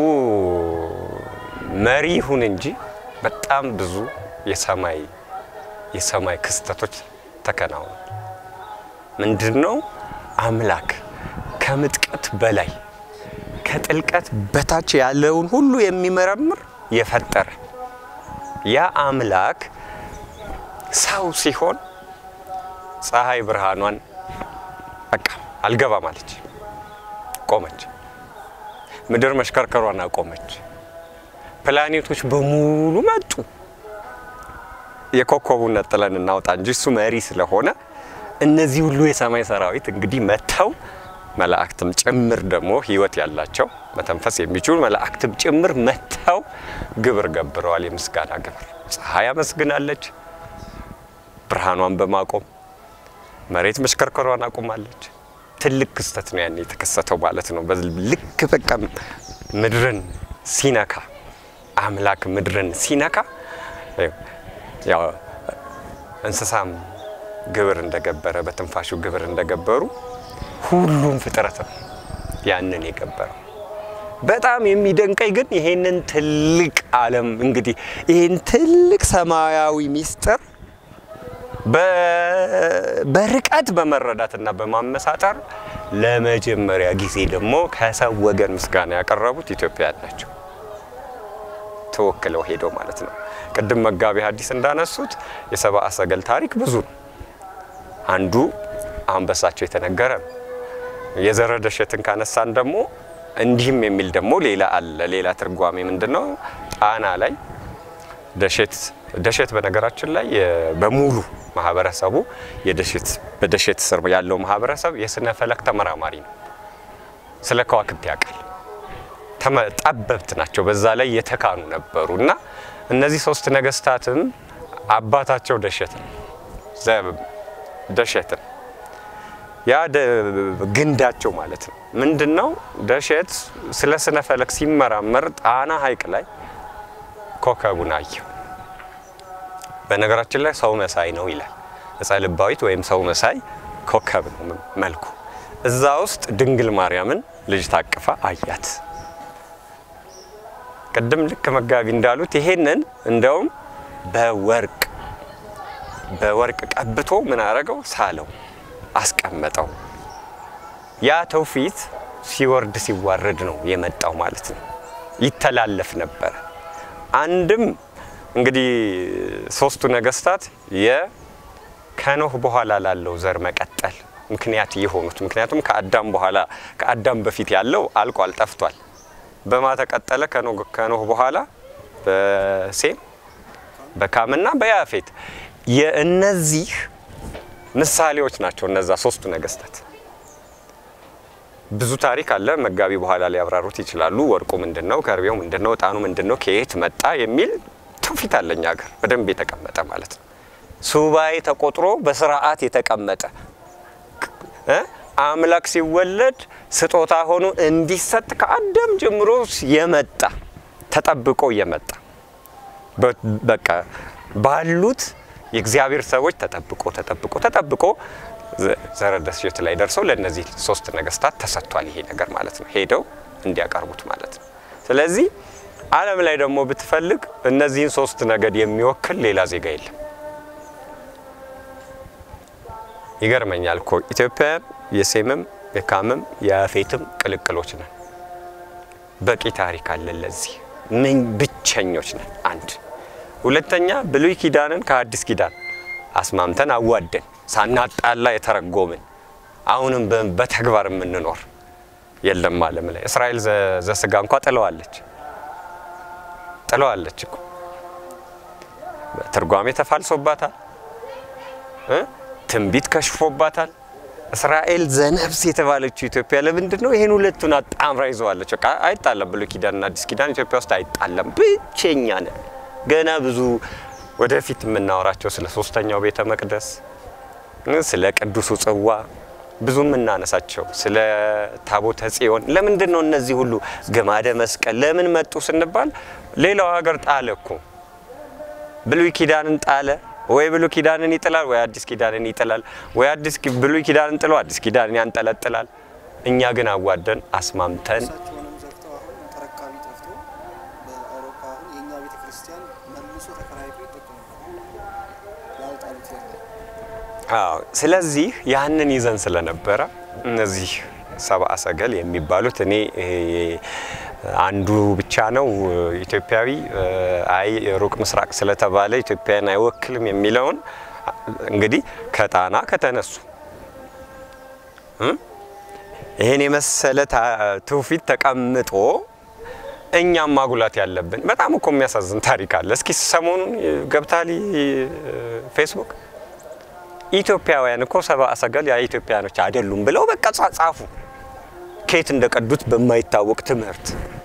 መሪ ይሁን እንጂ በጣም ብዙ የሰማይ የሰማይ ክስተቶች ተከናወኑ። ምንድነው? አምላክ ከምጥቀት በላይ ከጥልቀት በታች ያለውን ሁሉ የሚመረምር የፈጠረ ያ አምላክ ሰው ሲሆን ፀሐይ ብርሃኗን በቃ አልገባ ማለች፣ ቆመች። ምድር መሽከርከሯን አቆመች። ፕላኔቶች በሙሉ መጡ። የኮከቡን ነጥለን እናውጣ እንጂ እሱ መሪ ስለሆነ እነዚህ ሁሉ የሰማይ ሰራዊት እንግዲህ መተው መላእክትም ጭምር ደግሞ ህይወት ያላቸው መተንፈስ የሚችሉ መላእክትም ጭምር መተው ግብር ገብረዋል። የምስጋና ግብር ፀሐይ አመስግናለች ብርሃኗን በማቆም መሬት መሽከርከሯን አቁማለች። ትልቅ ክስተት ነው ያን የተከሰተው ማለት ነው። በልክ በቃ ምድርን ሲነካ አምላክ ምድርን ሲነካ ያው እንስሳም ግብር እንደገበረ በትንፋሹ ግብር እንደገበሩ ሁሉም ፍጥረት ያንን የገበረው። በጣም የሚደንቀኝ ግን ይሄንን ትልቅ ዓለም እንግዲህ ይሄን ትልቅ ሰማያዊ ሚስጥር በርቀት በመረዳትና በማመሳጠር ለመጀመሪያ ጊዜ ደግሞ ከሰው ወገን ምስጋና ያቀረቡት ኢትዮጵያውያን ናቸው። ተወክለው ሄደው ማለት ነው። ቅድም መጋቢ ሐዲስ እንዳነሱት የሰብአ ሰገል ታሪክ ብዙ ነው። አንዱ አንበሳቸው የተነገረ የዘረደሸትን ካነሳን ደግሞ እንዲህም የሚል ደግሞ ሌላ አለ። ሌላ ትርጓሜ ምንድነው? ጣና ላይ ደሸት ደሸት በነገራችን ላይ በሙሉ ማህበረሰቡ የደሸት በደሸት ስር ያለው ማህበረሰብ የስነ ፈለክ ተመራማሪ ነው። ስለ ከዋክብት ያውቃል። ጠበብት ናቸው። በዛ ላይ የተካኑ ነበሩና እነዚህ ሶስት ነገስታትም አባታቸው ደሸት ነው። ዘብ ደሸት ያ ግንዳቸው ማለት ነው። ምንድነው? ደሸት ስለ ስነ ፈለክ ሲመራመር ጣና ሐይቅ ላይ ኮከቡን አየው። በነገራችን ላይ ሰው መሳይ ነው ይላል። እጸልባዊት ወይም ሰው መሳይ ኮከብ ነው መልኩ። እዛ ውስጥ ድንግል ማርያምን ልጅ ታቅፋ አያት። ቀደም ልክ መጋቢ እንዳሉት ይሄንን እንደውም በወርቅ በወርቅ ቀብቶ ምን አረጋው? ሳለው አስቀመጠው። ያ ተውፊት ሲወርድ ሲዋረድ ነው የመጣው ማለት ነው። ይተላለፍ ነበር። አንድም እንግዲህ ሶስቱ ነገስታት የከኖህ በኋላ ላለው ዘር መቀጠል ምክንያት የሆኑት ምክንያቱም ከአዳም በኋላ ከአዳም በፊት ያለው አልቋል ጠፍቷል። በማ ተቀጠለ? ከኖህ ከኖህ በኋላ በሴም በካምና በያፌት የእነዚህ ምሳሌዎች ናቸው እነዛ ሶስቱ ነገስታት። ብዙ ታሪክ አለ። መጋቢ በኋላ ላይ ያብራሩት ይችላሉ። ወርቁ ምንድነው? ከርቤው ምንድነው? ጣኑ ምንድነው? ከየት መጣ የሚል ትውፊት አለኛ ሀገር በደንብ የተቀመጠ ማለት ነው። ሱባኤ ተቆጥሮ በስርዓት የተቀመጠ አምላክ ሲወለድ ስጦታ ሆኖ እንዲሰጥ ከአዳም ጀምሮ የመጣ ተጠብቆ የመጣ በቃ ባሉት የእግዚአብሔር ሰዎች ተጠብቆ ተጠብቆ ተጠብቆ ዘረደሸት ላይ ደርሰው ለነዚህ ሶስት ነገስታት ተሰጥቷል ይሄ ነገር ማለት ነው። ሄደው እንዲያቀርቡት ማለት ነው። ስለዚህ ዓለም ላይ ደግሞ ብትፈልግ እነዚህን ሶስት ነገድ የሚወክል ሌላ ዜጋ የለም። ይገርመኛል እኮ ኢትዮጵያ የሴምም የካምም የያፌትም ቅልቅሎች ነን። በቂ ታሪክ አለ ለዚህ። ምን ብቸኞች ነን። አንድ ሁለተኛ ብሉይ ኪዳንን ከአዲስ ኪዳን አስማምተን አዋደን ሳናጣላ የተረጎምን አሁንም በተግባር የምንኖር የለም ዓለም ላይ። እስራኤል ዘስጋ እንኳን ጥለዋለች ጥለዋለች እኮ ትርጓሜ ተፋልሶባታል እ ትንቢት ከሽፎባታል። እስራኤል ዘነፍስ የተባለችው ኢትዮጵያ ለምንድነው ይሄን ሁለቱን አጣምራ ይዘዋለች? በቃ አይጣለም። ብሉይ ኪዳንና አዲስ ኪዳን ኢትዮጵያ ውስጥ አይጣለም። ብቸኛ ነን። ገና ብዙ ወደፊት የምናወራቸው ስለ ሶስተኛው ቤተ መቅደስ ስለ ቅዱሱ ጽዋ ብዙም እናነሳቸው ስለ ታቦተ ጽዮን ለምንድነው እነዚህ ሁሉ ገማደ መስቀል ለምን መጡ ስንባል ሌላው ሀገር ጣለኩ ብሉይ ኪዳንን ጣለ ወይ ብሉይ ኪዳንን ይጥላል ወይ አዲስ ኪዳንን ይጥላል ወይ አዲስ ብሉይ ኪዳንን ጥሎ አዲስ ኪዳንን ያንጠለጥላል። እኛ ግን አዋደን አስማምተን አዎ ስለዚህ ያንን ይዘን ስለነበረ እነዚህ ሰብአ ሰገል የሚባሉት እኔ አንዱ ብቻ ነው ኢትዮጵያዊ አይ ሩቅ ምስራቅ ስለተባለ ኢትዮጵያን አይወክልም የሚለውን እንግዲህ ከጣና ከተነሱ ይሄን የመሰለ ትውፊት ተቀምጦ እኛም ማጉላት ያለብን በጣም እኮ የሚያሳዝን ታሪክ አለ። እስኪ ሰሞኑን ገብታሊ ፌስቡክ ኢትዮጵያውያን እኮ ሰባ ሰገል የኢትዮጵያኖች አይደሉም ብለው በቃ ጻፉ። ከየት እንደቀዱት በማይታወቅ ትምህርት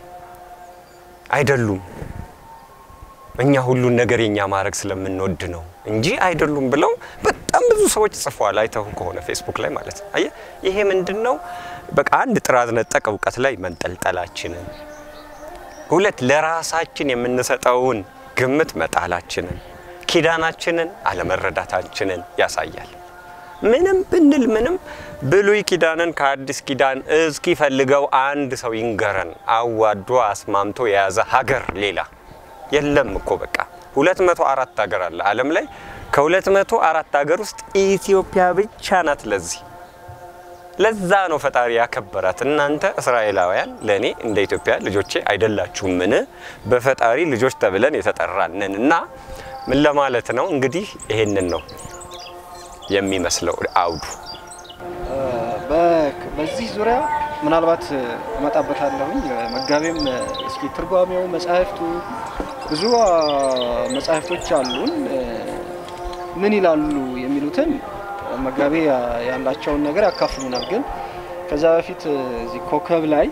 አይደሉም እኛ ሁሉን ነገር የኛ ማረግ ስለምንወድ ነው እንጂ አይደሉም ብለው በጣም ብዙ ሰዎች ጽፈዋል። አይተው ከሆነ ፌስቡክ ላይ ማለት ነው። አየ ይሄ ምንድነው? በቃ አንድ ጥራዝ ነጠቅ ዕውቀት ላይ መንጠልጠላችንን፣ ሁለት ለራሳችን የምንሰጠውን ግምት መጣላችንን፣ ኪዳናችንን አለመረዳታችንን ያሳያል። ምንም ብንል ምንም ብሉይ ኪዳንን ከአዲስ ኪዳን እስኪ ፈልገው አንድ ሰው ይንገረን አዋዶ አስማምቶ የያዘ ሀገር ሌላ የለም እኮ በቃ ሁለት መቶ አራት ሀገር አለ ዓለም ላይ ከሁለት መቶ አራት ሀገር ውስጥ ኢትዮጵያ ብቻ ናት። ለዚህ ለዛ ነው ፈጣሪ ያከበራት። እናንተ እስራኤላውያን ለኔ እንደ ኢትዮጵያ ልጆቼ አይደላችሁም ምን በፈጣሪ ልጆች ተብለን የተጠራነንና ምን ለማለት ነው እንግዲህ ይሄንን ነው የሚመስለው አውዱ። በዚህ ዙሪያ ምናልባት መጣበታለሁኝ መጋቤም እስኪ ትርጓሜው መጻሕፍቱ ብዙ መጻሕፍቶች አሉን ምን ይላሉ የሚሉትን መጋቤ ያላቸውን ነገር ያካፍሉናል። ግን ከዛ በፊት እዚህ ኮከብ ላይ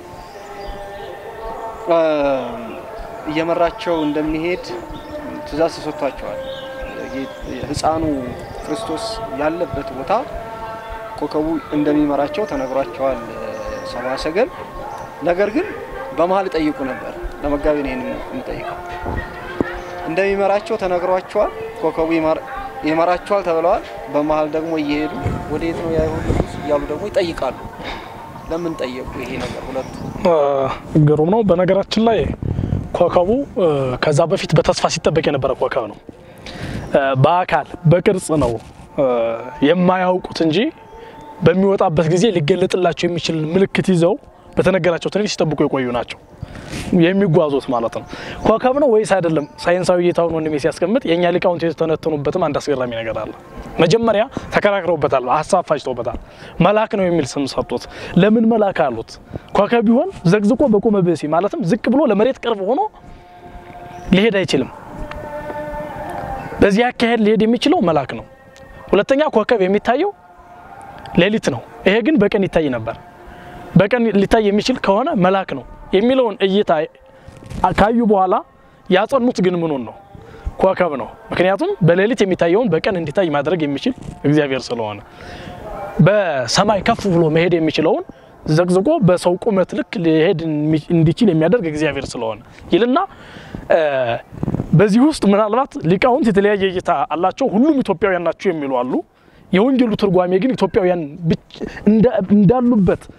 እየመራቸው እንደሚሄድ ትእዛዝ ተሰጥቷቸዋል። ህፃኑ ክርስቶስ ያለበት ቦታ ኮከቡ እንደሚመራቸው ተነግሯቸዋል ሰብአ ሰገል። ነገር ግን በመሃል ጠይቁ ነበር ለመጋቤ ነው የሚጠይቀው እንደሚመራቸው ተነግሯቸዋል። ኮከቡ ይመራቸዋል ተብለዋል። በመሃል ደግሞ እየሄዱ ወዴት ነው ያይሁድ ንጉስ እያሉ ደግሞ ይጠይቃሉ። ለምን ጠየቁ? ይሄ ነገር ሁለቱ ግሩም ነው። በነገራችን ላይ ኮከቡ ከዛ በፊት በተስፋ ሲጠበቅ የነበረ ኮከብ ነው። በአካል በቅርጽ ነው የማያውቁት እንጂ በሚወጣበት ጊዜ ሊገለጥላቸው የሚችል ምልክት ይዘው በተነገራቸው ትንሽ ሲጠብቁ የቆዩ ናቸው የሚጓዙት ማለት ነው። ኮከብ ነው ወይስ አይደለም? ሳይንሳዊ እይታውን ወንድሜ ሲያስቀምጥ የኛ ሊቃውንት የተተነተኑበትም አንድ አስገራሚ ነገር አለ። መጀመሪያ ተከራክረውበታል፣ ሐሳብ ፋጭተውበታል። መልአክ ነው የሚል ስም ሰጡት። ለምን መልአክ አሉት? ኮከብ ቢሆን ዘግዝቆ በቆመ በሲ ማለትም ዝቅ ብሎ ለመሬት ቅርብ ሆኖ ሊሄድ አይችልም። በዚህ አካሄድ ሊሄድ የሚችለው መልአክ ነው። ሁለተኛ ኮከብ የሚታየው ሌሊት ነው። ይሄ ግን በቀን ይታይ ነበር። በቀን ሊታይ የሚችል ከሆነ መልአክ ነው የሚለውን እይታ ካዩ በኋላ ያጸኑት ግን ምኑን ነው? ኮከብ ነው። ምክንያቱም በሌሊት የሚታየውን በቀን እንዲታይ ማድረግ የሚችል እግዚአብሔር ስለሆነ በሰማይ ከፍ ብሎ መሄድ የሚችለውን ዘግዝቆ በሰው ቁመት ልክ ሊሄድ እንዲችል የሚያደርግ እግዚአብሔር ስለሆነ ይልና በዚህ ውስጥ ምናልባት ሊቃውንት የተለያየ እይታ አላቸው። ሁሉም ኢትዮጵያውያን ናቸው የሚሉ አሉ። የወንጌሉ ትርጓሜ ግን ኢትዮጵያውያን እንዳሉበት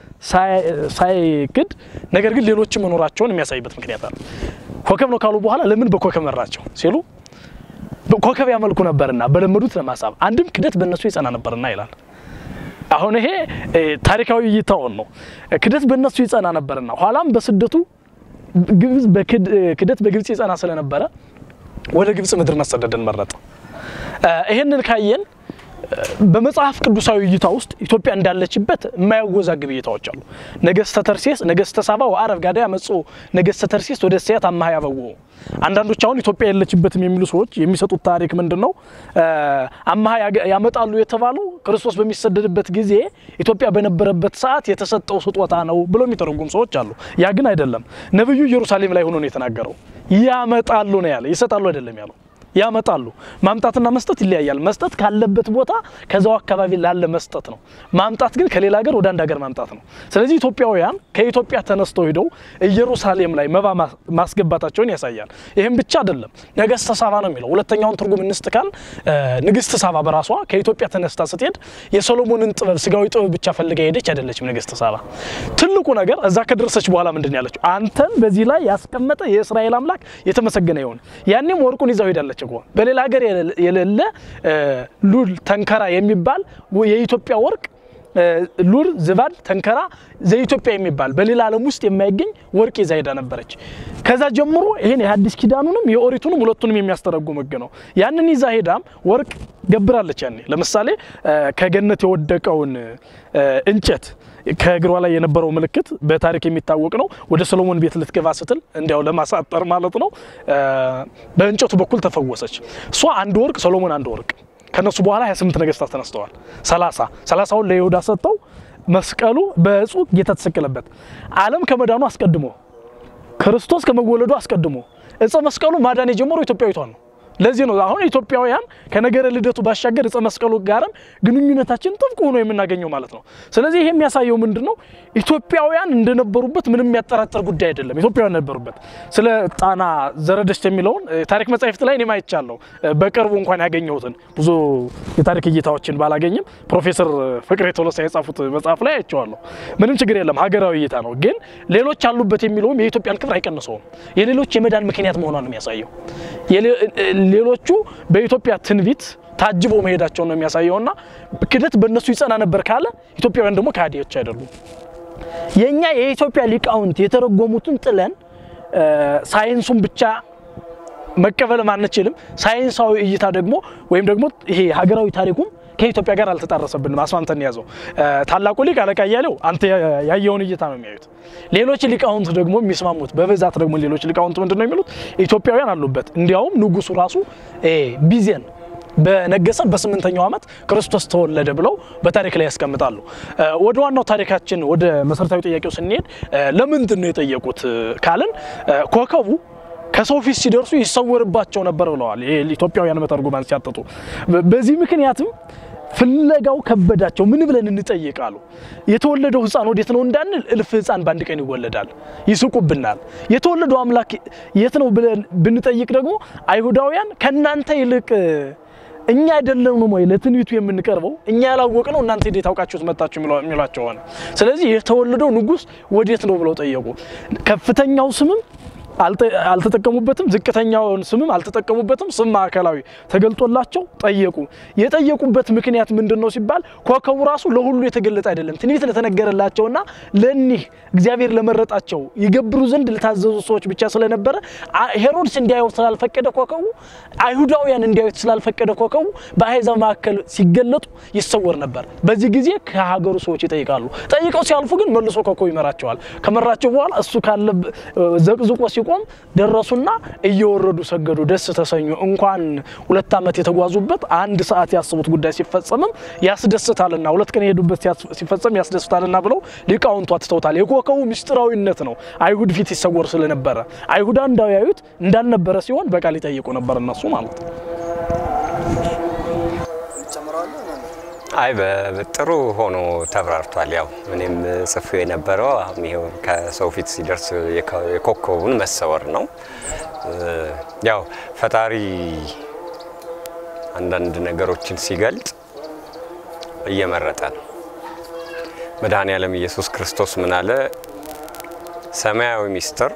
ሳይክድ ነገር ግን ሌሎች መኖራቸውን የሚያሳይበት ምክንያት አለ። ኮከብ ነው ካሉ በኋላ ለምን በኮከብ መራቸው ሲሉ ኮከብ ያመልኩ ነበርና በለመዱት ለማሳብ አንድም ክደት በእነሱ ይጸና ነበርና ይላል። አሁን ይሄ ታሪካዊ እይታው ነው። ክደት በእነሱ ይጸና ነበርና ኋላም በስደቱ ግብጽ በክደት በግብጽ ይጸና ስለነበረ ወደ ግብጽ ምድር መሰደድን መረጠ። ይሄንን ካየን በመጽሐፍ ቅዱሳዊ እይታ ውስጥ ኢትዮጵያ እንዳለችበት የማያወዛግብ እይታዎች አሉ። ነገስተ ተርሴስ ነገስተ ሳባ ወአረብ ጋዳ ያመጹ ነገስተ ተርሴስ ወደ ሲያት አማሃ ያበው አንዳንዶች አሁን ኢትዮጵያ ያለችበትም የሚሉ ሰዎች የሚሰጡት ታሪክ ምንድነው? አማሃ ያመጣሉ የተባለው ክርስቶስ በሚሰደድበት ጊዜ ኢትዮጵያ በነበረበት ሰዓት የተሰጠው ስጦታ ነው ብሎ የሚተረጉም ሰዎች አሉ። ያ ግን አይደለም። ነብዩ ኢየሩሳሌም ላይ ሆኖ ነው የተናገረው። ያመጣሉ ነው ያለ፣ ይሰጣሉ አይደለም ያለው። ያመጣሉ። ማምጣትና መስጠት ይለያያል። መስጠት ካለበት ቦታ ከዛው አካባቢ ላለ መስጠት ነው። ማምጣት ግን ከሌላ ሀገር ወደ አንድ ሀገር ማምጣት ነው። ስለዚህ ኢትዮጵያውያን ከኢትዮጵያ ተነስተው ሄደው ኢየሩሳሌም ላይ መባ ማስገባታቸውን ያሳያል። ይሄን ብቻ አይደለም። ነገስተ ሳባ ነው የሚለው። ሁለተኛውን ትርጉም እንስተካል ንግስት ሳባ በራሷ ከኢትዮጵያ ተነስታ ስትሄድ የሶሎሞንን ጥበብ ስጋዊ ጥበብ ብቻ ፈልጋ ሄደች አይደለችም። ንግስት ሳባ ትልቁ ነገር እዛ ከደረሰች በኋላ ምንድነው ያለችው? አንተን በዚህ ላይ ያስቀመጠ የእስራኤል አምላክ የተመሰገነ ይሁን። ያኔም ወርቁን ይዘው ሄዳለች። በሌላ ሀገር የሌለ ሉል ተንከራ የሚባል የኢትዮጵያ ወርቅ ሉል ዝባድ ተንከራ ዘኢትዮጵያ የሚባል በሌላ ዓለም ውስጥ የማይገኝ ወርቅ ይዛ ሄዳ ነበረች። ከዛ ጀምሮ ይሄን የሐዲስ ኪዳኑንም የኦሪቱንም ሁለቱንም የሚያስተረጉም ህግ ነው። ያንን ይዛ ሄዳም ወርቅ ገብራለች። ያኔ ለምሳሌ ከገነት የወደቀውን እንጨት ከእግሯ ላይ የነበረው ምልክት በታሪክ የሚታወቅ ነው። ወደ ሰሎሞን ቤት ልትገባ ስትል እንዲያው ለማሳጠር ማለት ነው በእንጨቱ በኩል ተፈወሰች። እሷ አንድ ወርቅ ሰሎሞን አንድ ወርቅ ከነሱ በኋላ ሃያ ስምንት ነገስታት ተነስተዋል። ሰላሳ ሰላሳውን ለይሁዳ ሰጠው። መስቀሉ በእጹ ጌታ ተሰቀለበት። ዓለም ከመዳኑ አስቀድሞ ክርስቶስ ከመወለዱ አስቀድሞ እጸ መስቀሉ ማዳን የጀመረው ኢትዮጵያዊቷ ነው። ለዚህ ነው አሁን ኢትዮጵያውያን ከነገረ ልደቱ ባሻገር እጸ መስቀሉ ጋርም ግንኙነታችን ጥብቅ ሆኖ የምናገኘው ማለት ነው። ስለዚህ ይሄ የሚያሳየው ምንድነው ኢትዮጵያውያን እንደነበሩበት ምንም የሚያጠራጥር ጉዳይ አይደለም። ኢትዮጵያውያን ነበሩበት። ስለ ጣና ዘረደሽት የሚለውን ታሪክ መጻሕፍት ላይ እኔ ማይቻለሁ በቅርቡ እንኳን ያገኘሁትን ብዙ የታሪክ እይታዎችን ባላገኝም ፕሮፌሰር ፍቅሬ ቶሎሳ የጻፉት መጽሐፍ ላይ አይቻለሁ። ምንም ችግር የለም ሀገራዊ እይታ ነው። ግን ሌሎች አሉበት የሚለውም የኢትዮጵያን ክብር አይቀንሰውም። የሌሎች የመዳን ምክንያት መሆኗን ነው የሚያሳየው። ሌሎቹ በኢትዮጵያ ትንቢት ታጅበው መሄዳቸው ነው የሚያሳየውና ክደት በእነሱ ይጸና ነበር ካለ ኢትዮጵያውያን ደግሞ ካዲዎች አይደሉም። የኛ የኢትዮጵያ ሊቃውንት የተረጎሙትን ጥለን ሳይንሱን ብቻ መቀበል ማንችልም። ሳይንሳዊ እይታ ደግሞ ወይም ደግሞ ይሄ ሀገራዊ ታሪኩም ከኢትዮጵያ ጋር አልተጣረሰብንም። አስማምተን ያዘው ታላቁ ሊቅ አለቃ እያሌው አንተ ያየውን እይታ ነው የሚያዩት። ሌሎች ሊቃውንት ደግሞ የሚስማሙት በበዛት ደግሞ ሌሎች ሊቃውንት ምንድነው የሚሉት ኢትዮጵያውያን አሉበት። እንዲያውም ንጉሱ ራሱ ቢዜን በነገሰ በስምንተኛው አመት ክርስቶስ ተወለደ ብለው በታሪክ ላይ ያስቀምጣሉ። ወደ ዋናው ታሪካችን ወደ መሰረታዊ ጥያቄው ስንሄድ ለምንድን ነው የጠየቁት ካልን ኮከቡ ከሰው ፊት ሲደርሱ ይሰወርባቸው ነበር ብለዋል የኢትዮጵያውያን መተርጉማን ሲያጠጡ። በዚህ ምክንያትም ፍለጋው ከበዳቸው። ምን ብለን እንጠይቃሉ? የተወለደው ህፃን ወዴት ነው እንዳንል እልፍ ህፃን ባንድ ቀን ይወለዳል ይስቁብናል። የተወለደው አምላክ የት ነው ብለን ብንጠይቅ ደግሞ አይሁዳውያን ከናንተ ይልቅ እኛ አይደለንም ወይ ለትንቢቱ የምንቀርበው እኛ ያላወቅነው እናንተ እንዴት ታውቃችሁት መጣችሁ የሚሏቸው ሆነ። ስለዚህ የተወለደው ንጉስ ወዴት ነው ብለው ጠየቁ። ከፍተኛው ስምም አልተጠቀሙበትም፣ ዝቅተኛውን ስምም አልተጠቀሙበትም። ስም ማዕከላዊ ተገልጦላቸው ጠየቁ። የጠየቁበት ምክንያት ምንድነው ሲባል ኮከቡ ራሱ ለሁሉ የተገለጠ አይደለም። ትንቢት ለተነገረላቸውና ለኒህ እግዚአብሔር ለመረጣቸው ይገብሩ ዘንድ ለታዘዙ ሰዎች ብቻ ስለነበረ ሄሮድስ እንዲያዩ ስላልፈቀደ ኮከቡ አይሁዳውያን እንዲያዩ ስላልፈቀደ ኮከቡ በአሕዛብ ማዕከል ሲገለጡ ይሰወር ነበር። በዚህ ጊዜ ከሀገሩ ሰዎች ይጠይቃሉ። ጠይቀው ሲያልፉ ግን መልሶ ኮከቡ ይመራቸዋል። ከመራቸው በኋላ እሱ ካለ ዘቅዝቆ ሲቆም ደረሱና እየወረዱ ሰገዱ፣ ደስ ተሰኙ። እንኳን ሁለት አመት የተጓዙበት አንድ ሰዓት ያስቡት ጉዳይ ሲፈጸምም ያስደስታልና ሁለት ቀን የሄዱበት ሲፈጸም ያስደስታልና ብለው ሊቃውንቱ አትተውታል። የኮከቡ ምስጢራዊነት ነው አይሁድ ፊት ይሰወር ስለነበረ አይሁዳ እንዳያዩት እንዳልነበረ ሲሆን በቃል ይጠይቁ ነበር እነሱ ማለት ነው። አይ በጥሩ ሆኖ ተብራርቷል። ያው እኔም ጽፌው የነበረው አሁን ይሄው ከሰው ፊት ሲደርስ የኮከቡን መሰወር ነው። ያው ፈጣሪ አንዳንድ ነገሮችን ሲገልጥ እየመረጠ ነው። መድኃኔዓለም ኢየሱስ ክርስቶስ ምን አለ? ሰማያዊ ሚስጥር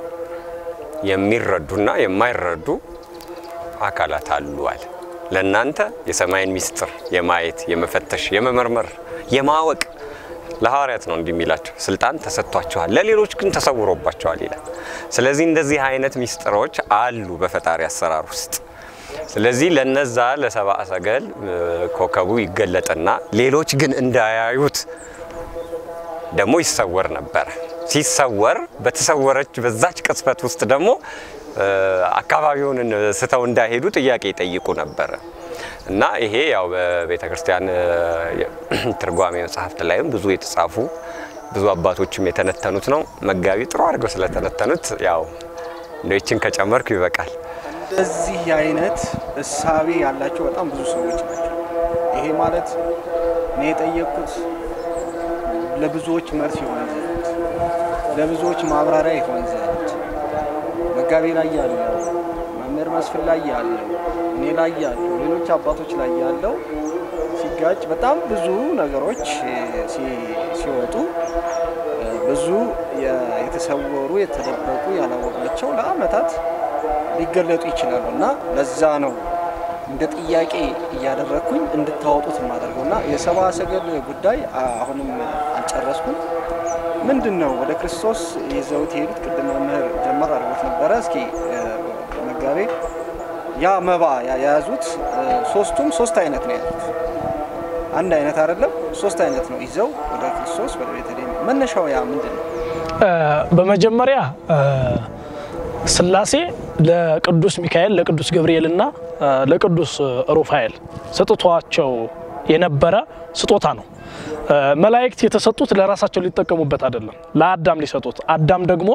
የሚረዱና የማይረዱ አካላት አሉ አለ። ለናንተ የሰማይን ሚስጥር የማየት የመፈተሽ የመመርመር የማወቅ ለሐዋርያት ነው እንደሚላቸው ስልጣን ተሰጥቷቸዋል፣ ለሌሎች ግን ተሰውሮባቸዋል ይላል። ስለዚህ እንደዚህ አይነት ሚስጥሮች አሉ በፈጣሪ አሰራር ውስጥ። ስለዚህ ለነዛ ለሰብአ ሰገል ኮከቡ ይገለጥና ሌሎች ግን እንዳያዩት ደግሞ ይሰወር ነበር። ሲሰወር በተሰወረች በዛች ቅጽበት ውስጥ ደግሞ አካባቢውን ስተው እንዳይሄዱ ጥያቄ ይጠይቁ ነበር እና ይሄ ያው በቤተክርስቲያን ትርጓሜ መጽሐፍት ላይም ብዙ የተጻፉ ብዙ አባቶችም የተነተኑት ነው። መጋቢ ጥሩ አድርገው ስለተነተኑት ያው እንደችን ከጨመርኩ ይበቃል። እንደዚህ አይነት እሳቤ ያላቸው በጣም ብዙ ሰዎች ናቸው። ይሄ ማለት ነው የጠየቁት ለብዙዎች መልስ ይሆናል፣ ለብዙዎች ማብራሪያ ይሆናል። መጋቢ ላይ ያለው መምህር መስፍን ላይ ያለው እኔ ላይ ያለው ሌሎች አባቶች ላይ ያለው ሲጋጭ በጣም ብዙ ነገሮች ሲወጡ ብዙ የተሰወሩ የተደበቁ ያላወቅናቸው ለአመታት ሊገለጡ ይችላሉና ለዛ ነው እንደ ጥያቄ እያደረኩኝ እንድታወጡት ማድረግና የሰብአ ሰገል ጉዳይ አሁንም አልጨረስኩም። ምንድነው ወደ ክርስቶስ ይዘውት ሄዱት? ቅድም መምህር ጀመር አድርጎት ነበር። እስኪ መጋቤ ያ መባ ያያዙት ሶስቱም ሶስት አይነት ነው ያሉት። አንድ አይነት አይደለም ሶስት አይነት ነው ይዘው ወደ ክርስቶስ ወደ ቤተልሔም መነሻው ያ ምንድነው በመጀመሪያ ስላሴ ለቅዱስ ሚካኤል ለቅዱስ ገብርኤልና ለቅዱስ ሩፋኤል ሰጥቷቸው የነበረ ስጦታ ነው መላእክት የተሰጡት ለራሳቸው ሊጠቀሙበት አይደለም ለአዳም ሊሰጡት አዳም ደግሞ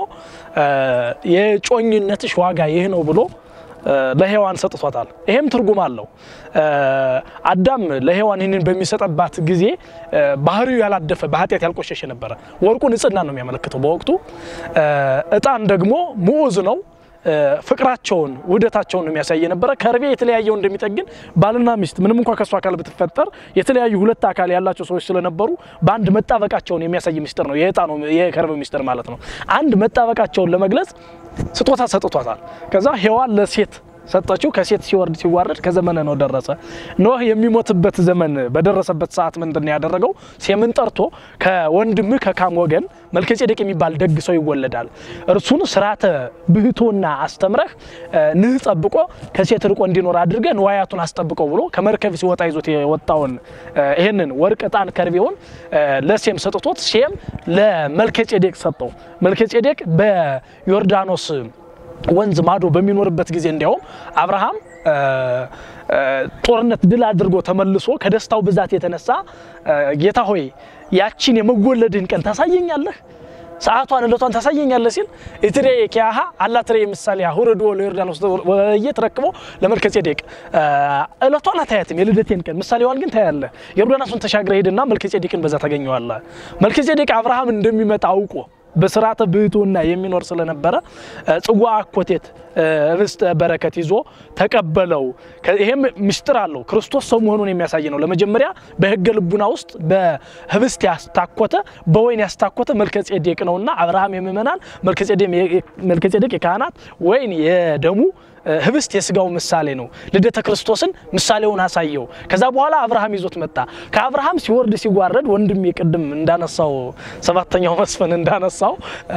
የጮኝነትሽ ዋጋ ይሄ ነው ብሎ ለሔዋን ሰጥቷታል ይሄም ትርጉም አለው አዳም ለሔዋን ይሄንን በሚሰጠባት ጊዜ ባህሪው ያላደፈ በኃጢያት ያልቆሸሸ ነበር ወርቁ ንጽህና ነው የሚያመለክተው በወቅቱ እጣን ደግሞ ሙዑዝ ነው ፍቅራቸውን ውደታቸውን ነው የሚያሳየ ነበር ከርቤ የተለያየው እንደሚጠግን ባልና ሚስት ምንም እንኳን ከሷ አካል ብትፈጠር የተለያዩ ሁለት አካል ያላቸው ሰዎች ስለነበሩ በአንድ መጣበቃቸውን የሚያሳይ ሚስጥር ነው የእጣኑ የከርቤ ሚስጥር ማለት ነው አንድ መጣበቃቸውን ለመግለጽ ስጦታ ሰጥቷታል ከዛ ሔዋን ለሴት ሰጣቸው ከሴት ሲወርድ ሲዋረድ ከዘመነ ነው ደረሰ ኖህ የሚሞትበት ዘመን በደረሰበት ሰዓት ምንድነው ያደረገው ሴምን ጠርቶ ከወንድም ከካም ወገን መልከጼዴቅ የሚባል ደግ ሰው ይወለዳል እርሱን ስራተ ብህቶና አስተምረህ ንህ ጠብቆ ከሴት ርቆ እንዲኖር አድርገህ ንዋያቱን አስጠብቀው ብሎ ከመርከብ ሲወጣ ይዞት የወጣውን ይሄንን ወርቅ ዕጣን ከርቤውን ለሴም ሰጥቶት ሴም ለመልከጼዴቅ ሰጠው መልከጼዴቅ በዮርዳኖስ ወንዝ ማዶ በሚኖርበት ጊዜ እንዲያው አብርሃም ጦርነት ድል አድርጎ ተመልሶ ከደስታው ብዛት የተነሳ ጌታ ሆይ ያቺን የመወለድን ቀን ታሳየኛለህ ሰዓቷን ለቷን ታሳየኛለህ ሲል እትሬ ኪያሃ አላትሬ ምሳሌ አሁረዶ ለዮርዳኖስ ወየተረክቦ ለመልከጼዴቅ ለቷን አታያትም የልደቴን ቀን ምሳሌዋን ግን ታያለህ ዮርዳኖስን ተሻግረ ሄድና መልከጼዴቅን በዛ ታገኘዋለህ መልከጼዴቅ አብርሃም እንደሚመጣ አውቆ በስራተ ብህቶና የሚኖር ስለነበረ ጽዋ አኮቴት ርስት በረከት ይዞ ተቀበለው ይሄም ምስጥር አለው ክርስቶስ ሰው መሆኑን የሚያሳይ ነው ለመጀመሪያ በህገ ልቡና ውስጥ በህብስት ያስታኮተ በወይን ያስታኮተ መልከጼዴቅ ነውና አብርሃም የምመናን መልከጼዴቅ መልከጼዴቅ የካህናት ወይን የደሙ ህብስት የስጋው ምሳሌ ነው ልደተ ክርስቶስን ምሳሌውን አሳየው ከዛ በኋላ አብርሃም ይዞት መጣ ከአብርሃም ሲወርድ ሲዋረድ ወንድም ይቀድም እንዳነሳው ሰባተኛው መስፈን እንዳነሳው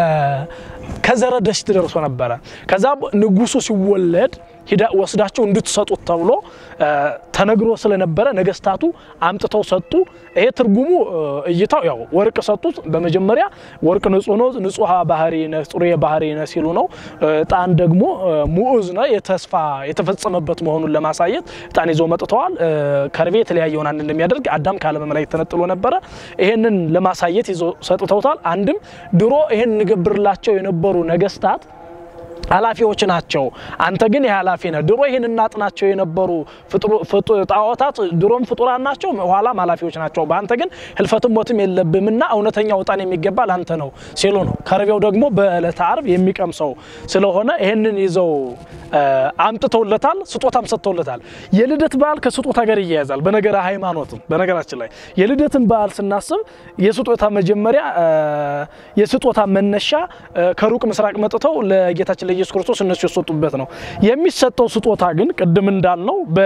ከዘረደሽ ደርሶ ነበር ከዛ ንጉሱ ሲወለድ ሂዳ ወስዳቸው እንድትሰጡት ተብሎ ተነግሮ ስለነበረ ነገስታቱ አምጥተው ሰጡ ይሄ ትርጉሙ እይታው ያው ወርቅ ሰጡት በመጀመሪያ ወርቅ ንጹህ ነው ንጹህ ባህሪ ነው ጥሩ ባህሪ ነው ሲሉ ነው ጣን ደግሞ ሙዑዝ ነው የተስፋ የተፈጸመበት መሆኑን ለማሳየት ጣን ይዘው መጥተዋል ከርቤ የተለያየውን አንድ እንደሚያደርግ አዳም ካለ መላእክት ተነጥሎ ነበር ይሄንን ለማሳየት ይዘው ሰጥተውታል አንድም ድሮ ይሄን ንገብርላቸው የነበሩ ነገስታት ኃላፊዎች ናቸው አንተ ግን የኃላፊ ነህ ድሮ ይሄን እናጥናቸው የነበሩ ፍጡር ጣዖታት ድሮም ፍጡራን ናቸው ኋላም ኃላፊዎች ናቸው በአንተ ግን ህልፈትም ሞትም የለብምና እውነተኛው ዕጣን የሚገባ ላንተ ነው ሲሉ ነው ከርቤው ደግሞ በዕለተ ዓርብ የሚቀምሰው ስለሆነ ይሄንን ይዘው አምጥተውለታል ስጦታም ሰጥተውለታል የልደት በዓል ከስጦታ ጋር ይያያዛል በነገራ ሃይማኖትም በነገራችን ላይ የልደትን በዓል ስናስብ የስጦታ መጀመሪያ የስጦታ መነሻ ከሩቅ ምስራቅ መጥተው ለጌታችን ለኢየሱስ ክርስቶስ እነሱ የሰጡበት ነው የሚሰጠው ስጦታ ግን ቅድም እንዳልነው በ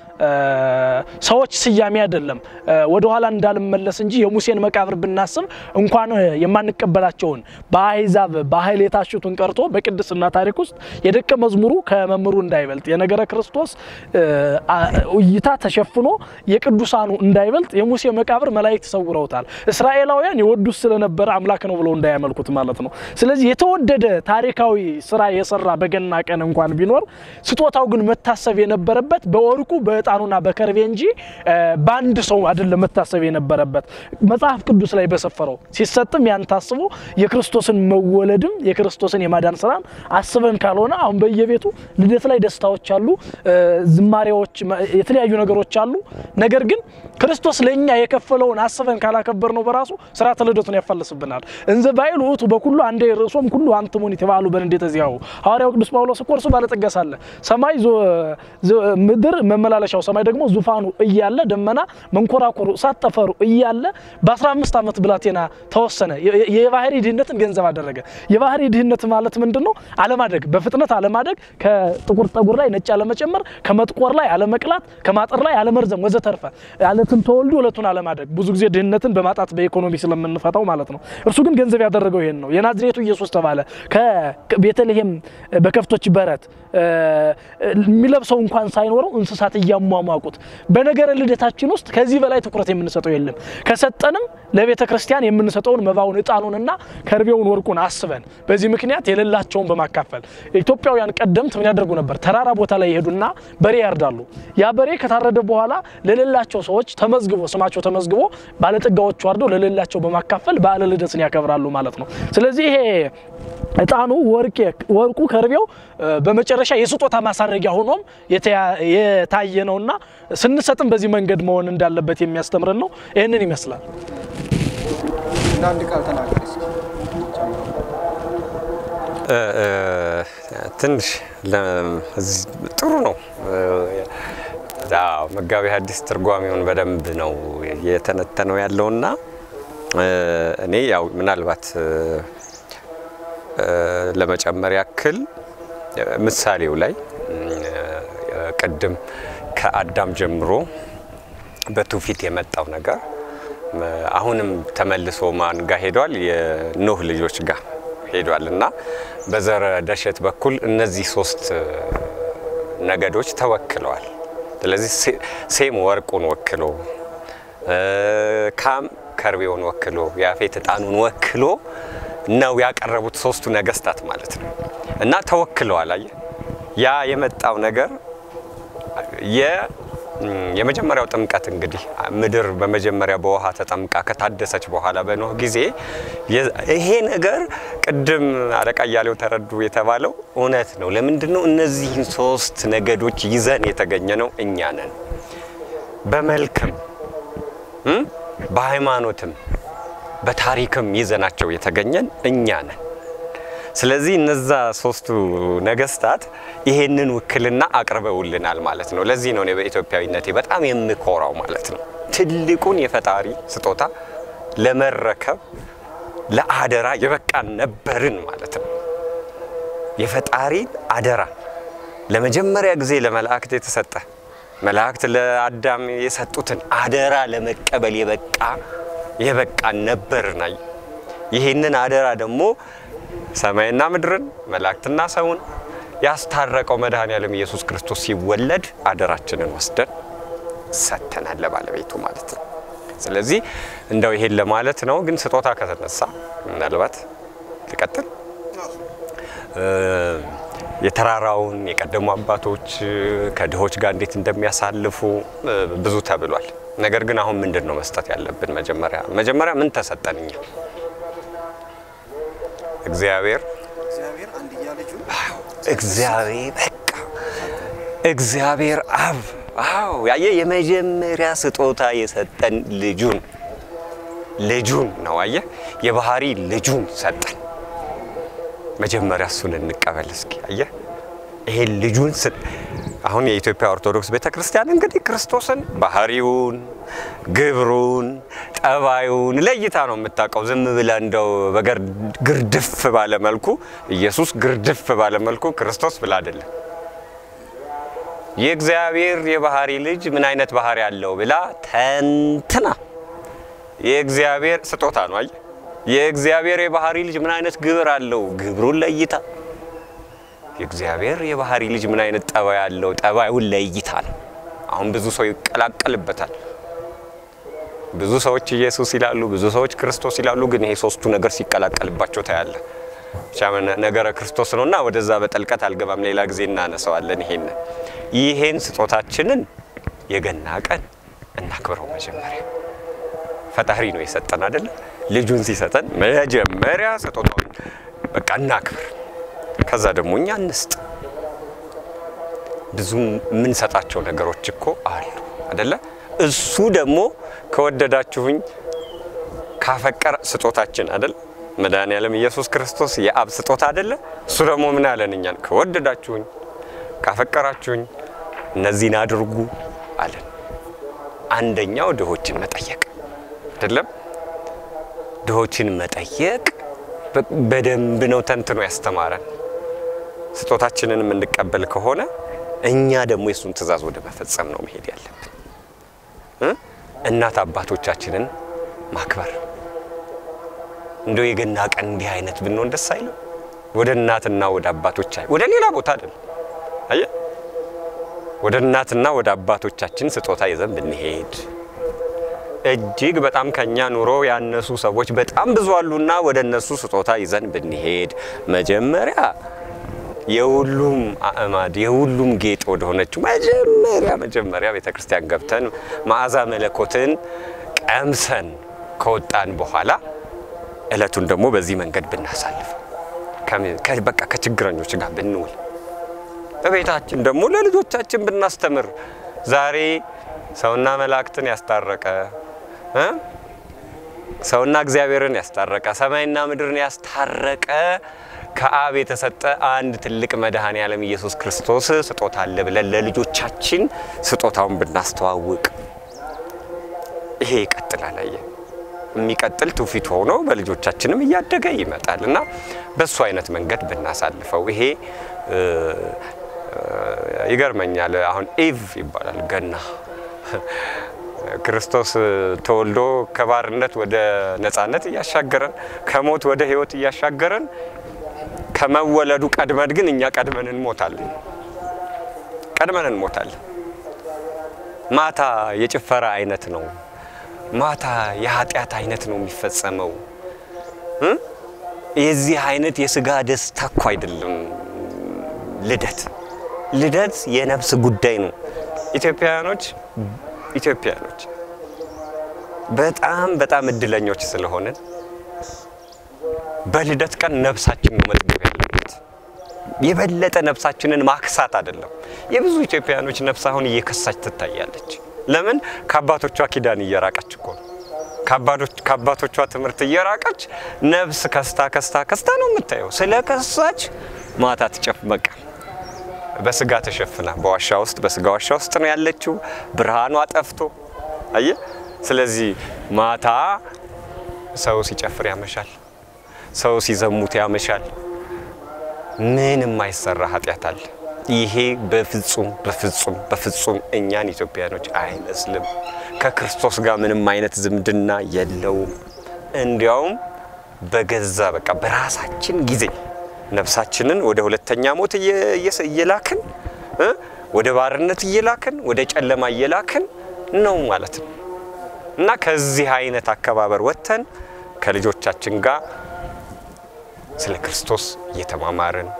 ሰዎች ሲያሚ አይደለም ወደ ኋላ እንዳልመለስ እንጂ የሙሴን መቃብር ብናስብ እንኳን የማንቀበላቸውን በአይዛብ ባህል የታሹትን ቀርቶ በቅድስና ታሪክ ውስጥ የደቀ መዝሙሩ ከመምሩ እንዳይበልጥ የነገረ ክርስቶስ እይታ ተሸፍኖ የቅዱሳኑ እንዳይበልጥ የሙሴ መቃብር መላእክት ተሰውረውታል እስራኤላውያን የወዱስ ስለነበረ አምላክ ነው ብለው እንዳያመልኩት ማለት ነው ስለዚህ የተወደደ ታሪካዊ ስራ የሰራ በገና ቀን እንኳን ቢኖር ስጦታው ግን መታሰብ የነበረበት በወርቁ በዕጣኑና በከርቤ እንጂ ባንድ ሰው አይደለም መታሰብ የነበረበት መጽሐፍ ቅዱስ ላይ በሰፈረው ሲሰጥም ያን ታስቦ የክርስቶስን መወለድም የክርስቶስን የማዳን ስራን አስበን ካልሆነ አሁን በየቤቱ ልደት ላይ ደስታዎች አሉ ዝማሬዎች የተለያዩ ነገሮች አሉ ነገር ግን ክርስቶስ ለኛ የከፈለውን አስበን ካላከበር ነው በራሱ ስራተ ልደቱን ያፈልስብናል እንዘ ባይሉ ወጡ በኩሉ አንዴ ርሶም ኩሉ አንተሞኒ ተባሉ በእንዴት እዚያው ሐዋርያው ቅዱስ ጳውሎስ ኮርሱ ባለጠጋሳለ ሰማይ ምድር መመላለሻው ሰማይ ደግሞ ዙፋኑ እያለ ደመና መንኮራኮሩ ሳጠፈሩ እያለ በ15 አመት ብላቴና ተወሰነ የባህሪ ድህነትን ገንዘብ አደረገ የባህሪ ድህነት ማለት ምንድነው አለማደግ በፍጥነት አለማደግ ከጥቁር ጠጉር ላይ ነጭ አለመጨመር ከመጥቆር ላይ አለመቅላት ከማጠር ላይ አለመርዘም ወዘተርፈ አለትን ተወልዶ ለቱን አለማደግ ብዙ ጊዜ ድህነትን በማጣት በኢኮኖሚ ስለምንፈታው ማለት ነው እርሱ ግን ገንዘብ ያደረገው ይሄን ነው የናዝሬቱ ኢየሱስ ተባለ ከቤተልሔም በከፍቶች በረት የሚለብሰው እንኳን ሳይኖረው እንስሳት ያሙ የሚያሟሟቁት በነገረ ልደታችን ውስጥ ከዚህ በላይ ትኩረት የምንሰጠው የለም ከሰጠንም ለቤተ ክርስቲያን የምንሰጠውን መባውን እጣኑንና ከርቤውን ወርቁን አስበን በዚህ ምክንያት የሌላቸውን በማካፈል ኢትዮጵያውያን ቀደምት ምን ያደርጉ ነበር ተራራ ቦታ ላይ ይሄዱና በሬ ያርዳሉ ያ በሬ ከታረደ በኋላ ለሌላቸው ሰዎች ተመዝግቦ ስማቸው ተመዝግቦ ባለጠጋዎቹ አርደው ለሌላቸው በማካፈል በዓለ ልደትን ያከብራሉ ማለት ነው ስለዚህ ይሄ እጣኑ ወርቅ ወርቁ ከርቤው በመጨረሻ የስጦታ ማሳረጊያ ሆኖም የታየ ነውና ስንሰጥም በዚህ መንገድ መሆን እንዳለበት የሚያስተምረን ነው ይሄንን ይመስላል አንድ ቃል ተናገር እስኪ እ ትንሽ ጥሩ ነው ዳው መጋቢ ሐዲስ ትርጓሜውን በደንብ ነው የተነተነው ያለውና እኔ ያው ምናልባት ለመጨመር ያክል ምሳሌው ላይ ቀደም ከአዳም ጀምሮ በትውፊት የመጣው ነገር አሁንም ተመልሶ ማን ጋር ሄዷል የኖህ ልጆች ጋር ሄዷልና በዘረ ደሸት በኩል እነዚህ ሶስት ነገዶች ተወክለዋል ስለዚህ ሴም ወርቁን ወክሎ ካም ከርቤውን ወክሎ ያፌት እጣኑን ወክሎ ነው ያቀረቡት ሶስቱ ነገስታት ማለት ነው እና ተወክለዋል አየ ያ የመጣው ነገር የ የመጀመሪያው ጥምቀት እንግዲህ ምድር በመጀመሪያ በውሃ ተጠምቃ ከታደሰች በኋላ በኖህ ጊዜ ይሄ ነገር ቀደም አለቃ ያለው ተረዱ የተባለው እውነት ነው ለምንድነው እነዚህ ሶስት ነገዶች ይዘን የተገኘነው እኛ ነን በመልክም በሃይማኖትም በታሪክም ይዘናቸው የተገኘን እኛ ነን ስለዚህ እነዛ ሶስቱ ነገስታት ይሄንን ውክልና አቅርበውልናል ማለት ነው ለዚህ ነው በኢትዮጵያዊነቴ በጣም የምኮራው ማለት ነው ትልቁን የፈጣሪ ስጦታ ለመረከብ ለአደራ የበቃን ነበርን ማለት ነው የፈጣሪ አደራ ለመጀመሪያ ጊዜ ለመላእክት የተሰጠ መላእክት ለአዳም የሰጡትን አደራ ለመቀበል የበቃ የበቃ ነበርና ይሄንን አደራ ደግሞ ሰማይና ምድርን መላእክትና ሰውን ያስታረቀው መድኃኒዓለም ኢየሱስ ክርስቶስ ሲወለድ አደራችንን ወስደን ሰተናል ለባለቤቱ ማለት ነው ስለዚህ እንደው ይሄን ለማለት ነው ግን ስጦታ ከተነሳ ምናልባት ልቀጥል የተራራውን የቀደሙ አባቶች ከድሆች ጋር እንዴት እንደሚያሳልፉ ብዙ ተብሏል ነገር ግን አሁን ምንድነው መስጠት ያለብን መጀመሪያ መጀመሪያ ምን ተሰጠንኛ እግዚአብሔር እግዚአብሔር አንድያ ልጁ እግዚአብሔር በቃ እግዚአብሔር አብ አው ያየ የመጀመሪያ ስጦታ የሰጠን ልጁን ልጁን ነው አየ የባህሪ ልጁን ሰጠን መጀመሪያ እሱን እንቀበል እስኪ አየ ይሄ ልጁን አሁን የኢትዮጵያ ኦርቶዶክስ ቤተክርስቲያን እንግዲህ ክርስቶስን ባህሪውን ግብሩን ጠባዩን ለይታ ነው የምታቀው ዝም ብለ እንደው በገር ግርድፍ ባለ መልኩ ኢየሱስ ግርድፍ ባለ መልኩ ክርስቶስ ብላ አይደለም የእግዚአብሔር የባህሪ ልጅ ምን አይነት ባህሪ ያለው ብላ ተንትና የእግዚአብሔር ስጦታ ነው አይ የእግዚአብሔር የባህሪ ልጅ ምን አይነት ግብር አለው ግብሩን ለይታ የእግዚአብሔር የባህሪ ልጅ ምን አይነት ጠባይ ያለው ጠባዩን ለይታ ነው አሁን ብዙ ሰው ይቀላቀልበታል ብዙ ሰዎች ኢየሱስ ይላሉ ብዙ ሰዎች ክርስቶስ ይላሉ ግን ይሄ ሶስቱ ነገር ሲቀላቀልባቸው ታያለ ቻመን ነገረ ክርስቶስ ነውና ወደዛ በጥልቀት አልገባም ሌላ ጊዜ እናነሳዋለን ይሄን ይሄን ስጦታችንን የገና ቀን እናክብረው መጀመሪያ ፈጣሪ ነው የሰጠን አይደል ልጁን ሲሰጠን መጀመሪያ ስጦታውን በቃ እናክብር ከዛ ደግሞ እኛ እንስጥ ብዙ ምን ሰጣቸው ነገሮች እኮ አሉ አይደለ እሱ ደግሞ ከወደዳችሁኝ ካፈቀረ ስጦታችን አይደል መድኃኒዓለም ኢየሱስ ክርስቶስ የአብ ስጦታ አይደለ እሱ ደግሞ ምን አለንኛል ከወደዳችሁኝ ካፈቀራችሁኝ እነዚህን አድርጉ አለን አንደኛው ድሆችን መጠየቅ አይደለም ድሆችን መጠየቅ በደንብ ነው ተንትኖ ያስተማረን ስጦታችንን እንቀበል ከሆነ እኛ ደግሞ የሱን ትእዛዝ ወደ መፈጸም ነው መሄድ ያለብን እ እናት አባቶቻችንን ማክበር እንደው የገና ቀን እንዲህ አይነት ብንሆን ደስ አይልም ወደ እናትና ወደ አባቶች አይ ወደ ሌላ ቦታ አይደል አየ ወደ እናትና ወደ አባቶቻችን ስጦታ ይዘን ብንሄድ እጅግ በጣም ከኛ ኑሮ ያነሱ ሰዎች በጣም ብዙ አሉና ወደ እነሱ ስጦታ ይዘን ብንሄድ መጀመሪያ የሁሉም አእማድ የሁሉም ጌጥ ወደ ሆነችው መጀመሪያ መጀመሪያ ቤተክርስቲያን ገብተን መዓዛ መለኮትን ቀምሰን ከወጣን በኋላ እለቱን ደግሞ በዚህ መንገድ ብናሳልፍ በቃ ከችግረኞች ጋር ብንውል በቤታችን ደግሞ ለልጆቻችን ብናስተምር ዛሬ ሰውና መላእክትን ያስታረቀ እ ሰውና እግዚአብሔርን ያስታረቀ ሰማይና ምድርን ያስታረቀ ከአብ የተሰጠ አንድ ትልቅ መድኃኔ ዓለም ኢየሱስ ክርስቶስ ስጦታ አለ ብለን ለልጆቻችን ስጦታውን ብናስተዋውቅ ይሄ ይቀጥላል አየ የሚቀጥል ትውፊት ሆኖ በልጆቻችንም እያደገ ይመጣልና በሱ አይነት መንገድ ብናሳልፈው ይሄ ይገርመኛል አሁን ኢቭ ይባላል ገና ክርስቶስ ተወልዶ ከባርነት ወደ ነፃነት ያሻገረን ከሞት ወደ ህይወት ያሻገረን ከመወለዱ ቀድመን ግን እኛ ቀድመን እንሞታለን ቀድመን እንሞታለን ማታ የጭፈራ አይነት ነው ማታ የኃጢአት አይነት ነው የሚፈጸመው እ የዚህ አይነት የስጋ ደስታ እኮ አይደለም ልደት ልደት የነፍስ ጉዳይ ነው ኢትዮጵያኖች ኢትዮጵያኖች በጣም በጣም እድለኞች ስለሆነ በልደት ቀን ነፍሳችን ነው መጥገብ ያለበት የበለጠ ነፍሳችንን ማክሳት አይደለም የብዙ ኢትዮጵያኖች ነፍስ አሁን እየከሳች ትታያለች ለምን ከአባቶቿ ኪዳን እየራቀች እኮ ከአባቶች ከአባቶቿ ትምህርት እየራቀች ነፍስ ከስታ ከስታ ከስታ ነው የምታየው ስለከሳች ማታ ትጨፍ በቃ በስጋ ተሸፍና በዋሻ ውስጥ በስጋ ዋሻ ውስጥ ነው ያለችው ብርሃኗ ጠፍቶ አየ ስለዚህ ማታ ሰው ሲጨፍር ያመሻል ሰው ሲዘሙት ያመሻል ምንም አይሰራ ኃጢአት አለ ይሄ በፍጹም በፍጹም በፍጹም እኛን ኢትዮጵያኖች አይመስልም ከክርስቶስ ጋር ምንም አይነት ዝምድና የለውም እንዲያውም በገዛ በቃ በራሳችን ጊዜ ነፍሳችንን ወደ ሁለተኛ ሞት እየላክን ወደ ባርነት እየላክን ወደ ጨለማ እየላክን ነው ማለት ነው እና ከዚህ አይነት አከባበር ወተን ከልጆቻችን ጋር ስለ ክርስቶስ እየተማማርን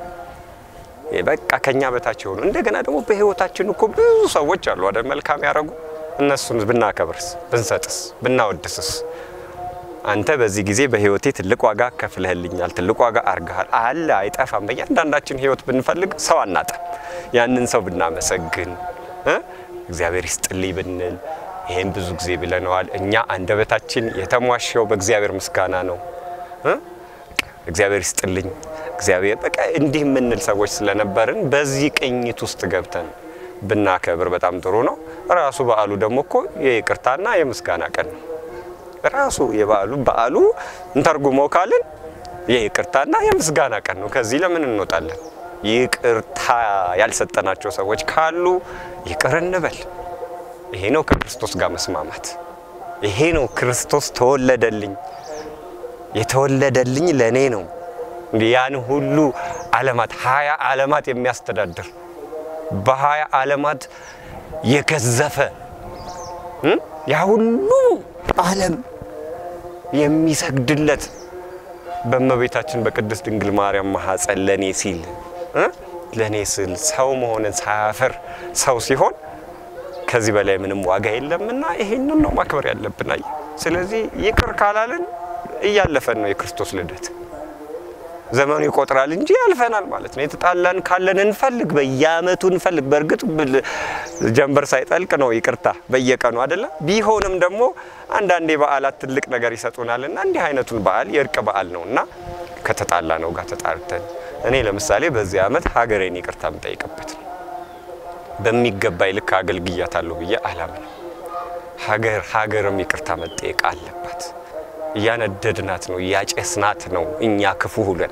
በቃ ከኛ በታች ሆኖ እንደገና ደግሞ በህይወታችን እኮ ብዙ ሰዎች አሉ አይደል መልካም ያረጉ እነሱን ብናከብርስ ብንሰጥስ ብናወድስስ አንተ በዚህ ጊዜ በህይወቴ ትልቅ ዋጋ ከፍለህልኛል ትልቅ ዋጋ አርጋሃል አለ አይጠፋም በእያንዳንዳችን ህይወት ብንፈልግ ሰው አናጣ ያንን ሰው ብናመሰግን እ እግዚአብሔር ይስጥልኝ ብንል ይሄን ብዙ ጊዜ ብለናል እኛ አንደበታችን የተሟሸው በእግዚአብሔር ምስጋና ነው እ እግዚአብሔር ይስጥልኝ እግዚአብሔር በቃ እንዲህ ምንል ሰዎች ስለነበርን በዚህ ቅኝት ውስጥ ገብተን ብናከብር በጣም ጥሩ ነው ራሱ በዓሉ ደግሞ እኮ የይቅርታና የምስጋና ቀን ነው ራሱ የበዓሉ በዓሉ እንተርጉመው ካልን የይቅርታና የምስጋና ቀን ነው ከዚህ ለምን እንወጣለን ይቅርታ ያልሰጠናቸው ሰዎች ካሉ ይቅር እንበል ይሄ ነው ከክርስቶስ ጋር መስማማት ይሄ ነው ክርስቶስ ተወለደልኝ የተወለደልኝ ለኔ ነው ያን ሁሉ ዓለማት ሀያ ዓለማት የሚያስተዳድር በሀያ ዓለማት የገዘፈ ያ ሁሉ ዓለም የሚሰግድለት በእመቤታችን በቅድስት ድንግል ማርያም ማህፀን ለኔ ሲል ለኔ ሲል ሰው መሆንን ሳያፈር ሰው ሲሆን ከዚህ በላይ ምንም ዋጋ የለምና ይሄንን ነው ማክበር ያለብን አይ ስለዚህ ይቅር ካላልን እያለፈን ነው የክርስቶስ ልደት ዘመኑ ይቆጥራል እንጂ ያልፈናል ማለት ነው የተጣላን ካለን እንፈልግ በየአመቱ እንፈልግ በርግጥ ጀምበር ሳይጠልቅ ነው ይቅርታ በየቀኑ አይደለ ቢሆንም ደግሞ አንዳንዴ በዓላት ትልቅ ነገር ይሰጡናልና እንዲህ አይነቱን በዓል የርቅ በዓል ነውና ከተጣላ ነው ጋር ተጣልተን እኔ ለምሳሌ በዚህ አመት ሀገሬን ይቅርታ ምጠይቅበት በሚገባይ ልክ አገልግያታለሁ ብዬ አላምን ሀገር ሀገርም ይቅርታ መጠየቅ አለባት ያነደድናት ነው ያጨስናት ነው እኛ ክፉ ሁለን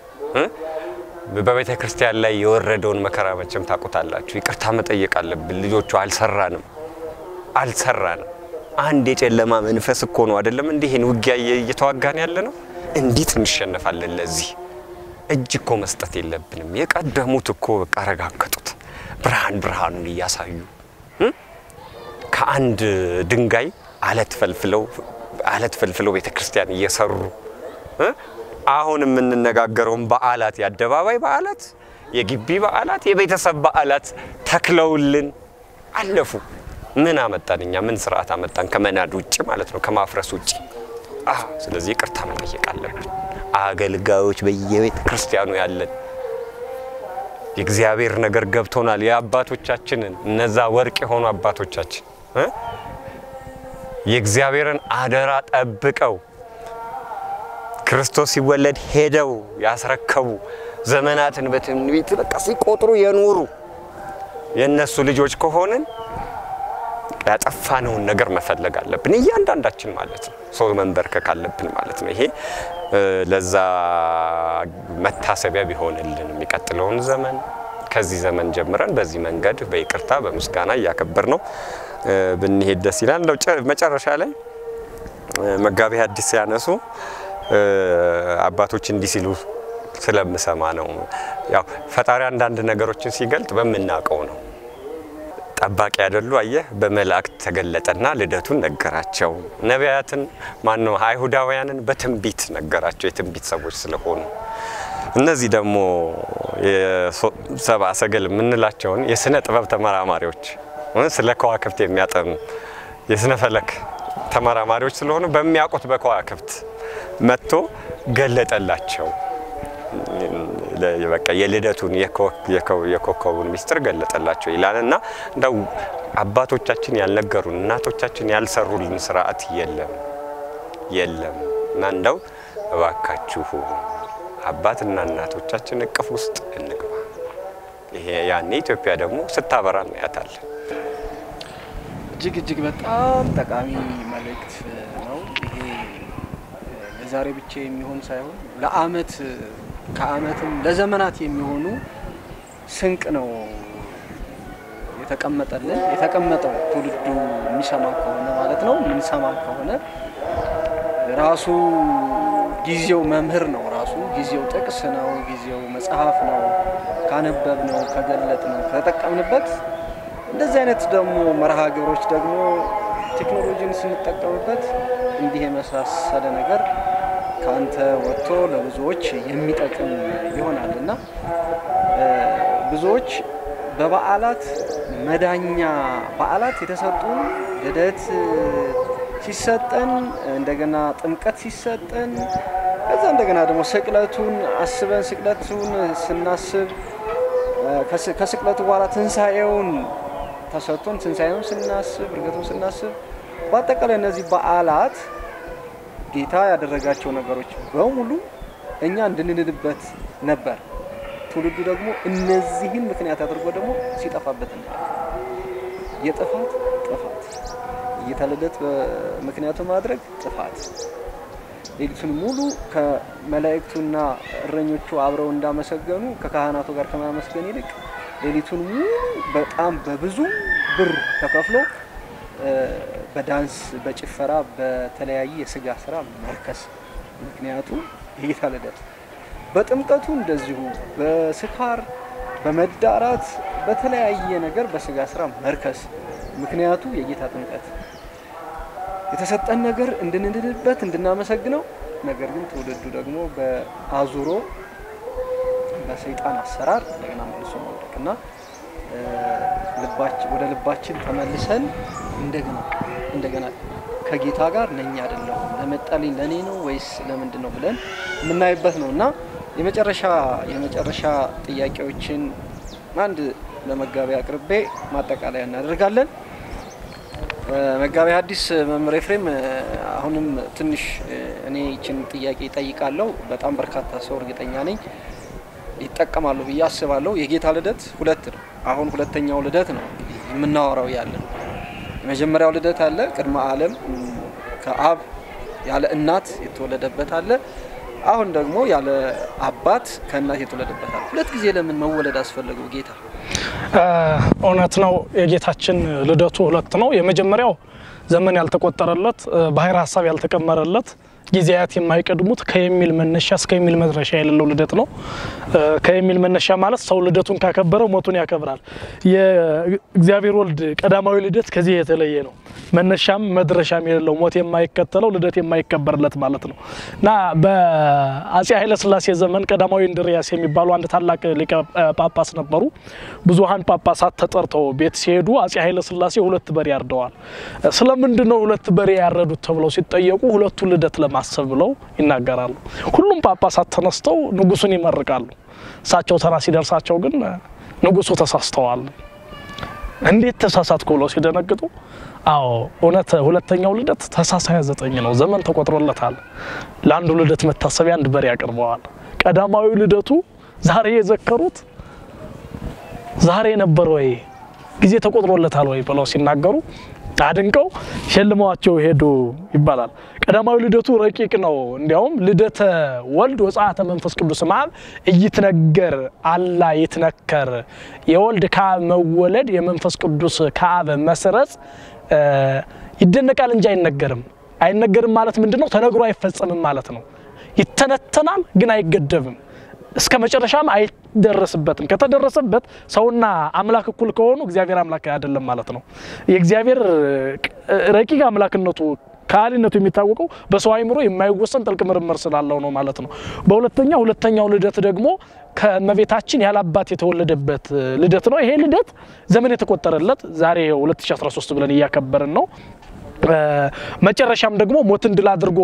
በቤተ ክርስቲያን ላይ የወረደውን መከራ መቼም ታቆታላችሁ ይቅርታ መጠየቅ አለብን ልጆቹ አልሰራንም አልሰራንም አንድ የጨለማ መንፈስ እኮ ነው አይደለም እንዴ ይሄን ውጊያ እየተዋጋን ያለ ነው እንዴት እንሸነፋለን ለዚህ እጅ እኮ መስጠት የለብንም የቀደሙት እኮ አረጋግጡት ብርሃን ብርሃኑን እያሳዩ ከአንድ ድንጋይ አለት ፈልፍለው አለት ፈልፍለው ቤተክርስቲያን እየሰሩ አሁን የምንነጋገረው በዓላት ያደባባይ በዓላት የግቢ በዓላት የቤተሰብ በዓላት ተክለውልን አለፉ ምን አመጣንኛ ምን ስርዓት አመጣን ከመናድ ውጪ ማለት ነው ከማፍረስ ውጪ አህ ስለዚህ ይቅርታ መጠየቅ አለብን አገልጋዮች በየቤተ ክርስቲያኑ ያለን የእግዚአብሔር ነገር ገብቶናል የአባቶቻችንን እነዛ ወርቅ የሆኑ አባቶቻችን የእግዚአብሔርን አደራ ጠብቀው ክርስቶስ ሲወለድ ሄደው ያስረከቡ ዘመናትን በትንቢት በቃ ሲቆጥሩ የኖሩ የነሱ ልጆች ከሆነን ያጠፋነውን ነገር መፈለግ አለብን እያንዳንዳችን ማለት ነው ሰው መንበርከክ አለብን ማለት ነው ይሄ ለዛ መታሰቢያ ቢሆንልን የሚቀጥለውን ዘመን ከዚህ ዘመን ጀምረን በዚህ መንገድ በይቅርታ በመስጋና ያከበር ነው ብንሄድ ደስ ይላል ነው መጨረሻ ላይ መጋቢ ሐዲስ ያነሱ አባቶች እንዲህ ሲሉ ስለምሰማ ነው ያው ፈጣሪ አንዳንድ ነገሮችን ሲገልጥ በመናቀው ነው ጠባቂ አይደሉ አየህ በመላእክት ተገለጠና ልደቱን ነገራቸው ነቢያትን ማን ነው አይሁዳውያንን በትንቢት ነገራቸው የትንቢት ሰዎች ስለሆኑ እነዚህ ደግሞ የሰባ ሰገል ምንላቸውን የስነ ጥበብ ተመራማሪዎች ስለ ከዋክብት የሚያጠኑ የስነ ፈለክ ተመራማሪዎች ስለሆኑ በሚያውቁት በከዋክብት መጥቶ ገለጠላቸው ለበቃ የልደቱን የኮከቡን ሚስጥር ገለጠላቸው ይላልና እንደው አባቶቻችን ያልነገሩን እናቶቻችን ያልሰሩልን ስርዓት የለም የለም እና እንደው እባካችሁ አባትና እናቶቻችን እቅፍ ውስጥ እንግባ ይሄ ያኔ ኢትዮጵያ ደግሞ ስታበራ እናያታል እጅግ እጅግ በጣም ጠቃሚ መልእክት ነው ይሄ ለዛሬ ብቻ የሚሆን ሳይሆን ለአመት ከአመትም ለዘመናት የሚሆኑ ስንቅ ነው የተቀመጠልን የተቀመጠው ትውልዱ የሚሰማ ከሆነ ማለት ነው ምን ሰማ ከሆነ ራሱ ጊዜው መምህር ነው ራሱ ጊዜው ጥቅስ ነው ጊዜው መጽሐፍ ነው ካነበብ ነው ከገለጥ ነው ከተጠቀምንበት እንደዚህ አይነት ደግሞ መርሃ ግብሮች ደግሞ ቴክኖሎጂን ስንጠቀምበት እንዲህ የመሳሰለ ነገር ካንተ ወጥቶ ለብዙዎች የሚጠቅም ይሆናልና ብዙዎች በበዓላት መዳኛ በዓላት የተሰጡ ልደት ሲሰጠን እንደገና ጥምቀት ሲሰጠን ከዛ እንደገና ደግሞ ስቅለቱን አስበን ስቅለቱን ስናስብ ከስቅለቱ በኋላ ትንሳኤውን ተሰጥቶን ትንሳኤውን ስናስብ እርገቱን ስናስብ በአጠቃላይ እነዚህ በዓላት ጌታ ያደረጋቸው ነገሮች በሙሉ እኛ እንድንንድበት ነበር ትውልዱ ደግሞ እነዚህን ምክንያት አድርጎ ደግሞ ሲጠፋበት ነበር የጥፋት ጥፋት የተለደት ምክንያቱ ማድረግ ጥፋት ሌሊቱን ሙሉ ከመላእክቱና እረኞቹ አብረው እንዳመሰገኑ ከካህናቱ ጋር ከማመስገን ይልቅ ሌሊቱን ሙሉ በጣም በብዙ ብር ተከፍሎ በዳንስ በጭፈራ በተለያየ የስጋ ስራ መርከስ ምክንያቱ የጌታ ልደት በጥምቀቱ እንደዚሁ በስካር በመዳራት በተለያየ ነገር በስጋ ስራ መርከስ ምክንያቱ የጌታ ጥምቀት የተሰጠን ነገር እንድንድንበት እንድናመሰግነው ነገር ግን ትውልዱ ደግሞ በአዙሮ በሰይጣን አሰራር እንደገና መልሶ መውደቅና ልባችን ወደ ልባችን ተመልሰን እንደገና እንደገና ከጌታ ጋር ነኝ አይደለም ለመጣልኝ ለኔ ነው ወይስ ለምንድነው ብለን የምናይበት ነውና የመጨረሻ የመጨረሻ ጥያቄዎችን አንድ ለመጋቢ አቅርቤ ማጠቃለያ እናደርጋለን መጋቢ ሐዲስ መምህር ኤፍሬም አሁንም ትንሽ እኔ እቺን ጥያቄ ጠይቃለሁ በጣም በርካታ ሰው እርግጠኛ ነኝ ይተቀማሉ ብዬ አስባለሁ የጌታ ልደት ሁለት ነው አሁን ሁለተኛው ልደት ነው የምናወራው ያለን የመጀመሪያው ልደት አለ ቅድመ ዓለም ከአብ ያለ እናት የተወለደበት አለ አሁን ደግሞ ያለ አባት ከእናት የተወለደበት አለ ሁለት ጊዜ ለምን መወለድ አስፈልገው ጌታ ኦነት ነው የጌታችን ልደቱ ሁለት ነው የመጀመሪያው ዘመን ያልተቆጠረለት ባህር ሐሳብ ያልተቀመረለት ጊዜያት የማይቀድሙት ከየሚል መነሻ እስከ የሚል መድረሻ የሌለው ልደት ነው። ከየሚል መነሻ ማለት ሰው ልደቱን ካከበረ ሞቱን ያከብራል። የእግዚአብሔር ወልድ ቀዳማዊ ልደት ከዚህ የተለየ ነው። መነሻም መድረሻም የሌለው ሞት የማይከተለው ልደት የማይከበርለት ማለት ነው እና በአፄ ኃይለ ሥላሴ ዘመን ቀዳማዊ እንድሪያስ የሚባሉ አንድ ታላቅ ሊቀ ጳጳስ ነበሩ። ብዙሃን ጳጳሳት ተጠርተው ቤት ሲሄዱ አፄ ኃይለ ሥላሴ ሁለት በሬ ያርደዋል። ስለምንድን ነው ሁለት በሬ ያረዱት ተብለው ሲጠየቁ ሁለቱ ልደት ለማሰብ ብለው ይናገራሉ። ሁሉም ጳጳሳት ተነስተው ንጉሱን ይመርቃሉ። እሳቸው ተራ ሲደርሳቸው ግን ንጉሱ ተሳስተዋል። እንዴት ተሳሳትኩ ብለው ሲደነግጡ አዎ እውነት ሁለተኛው ልደት ታኅሳስ ሃያ ዘጠኝ ነው፣ ዘመን ተቆጥሮለታል። ለአንዱ ልደት መታሰቢያ አንድ በሬ ያቀርበዋል። ቀዳማዊ ልደቱ ዛሬ የዘከሩት ዛሬ ነበር ወይ ጊዜ ተቆጥሮለታል ወይ ብለው ሲናገሩ አድንቀው ሸልመዋቸው ሄዱ ይባላል። ቀዳማዊ ልደቱ ረቂቅ ነው። እንዲያውም ልደተ ወልድ ወጻአተ መንፈስ ቅዱስ ማብ እይትነገር አላ ይትነከር የወልድ ከአብ መወለድ የመንፈስ ቅዱስ ከአብ መስረጽ ይደነቃል እንጂ አይነገርም። አይነገርም ማለት ምንድነው? ተነግሮ አይፈጸምም ማለት ነው። ይተነተናል ግን አይገደብም። እስከ መጨረሻም አይደረስበትም። ከተደረሰበት ሰውና አምላክ እኩል ከሆኑ እግዚአብሔር አምላክ አይደለም ማለት ነው። የእግዚአብሔር ረቂቅ አምላክነቱ ካሊነቱ የሚታወቀው በሰው አይምሮ የማይወሰን ጥልቅ ምርምር ስላለው ነው ማለት ነው። በሁለተኛ ሁለተኛው ልደት ደግሞ ከመቤታችን ያላባት የተወለደበት ልደት ነው። ይሄ ልደት ዘመን የተቆጠረለት ዛሬ ሁለት ሺህ አስራ ሶስት ብለን ያከበርን ነው። መጨረሻም ደግሞ ሞትን ድል አድርጎ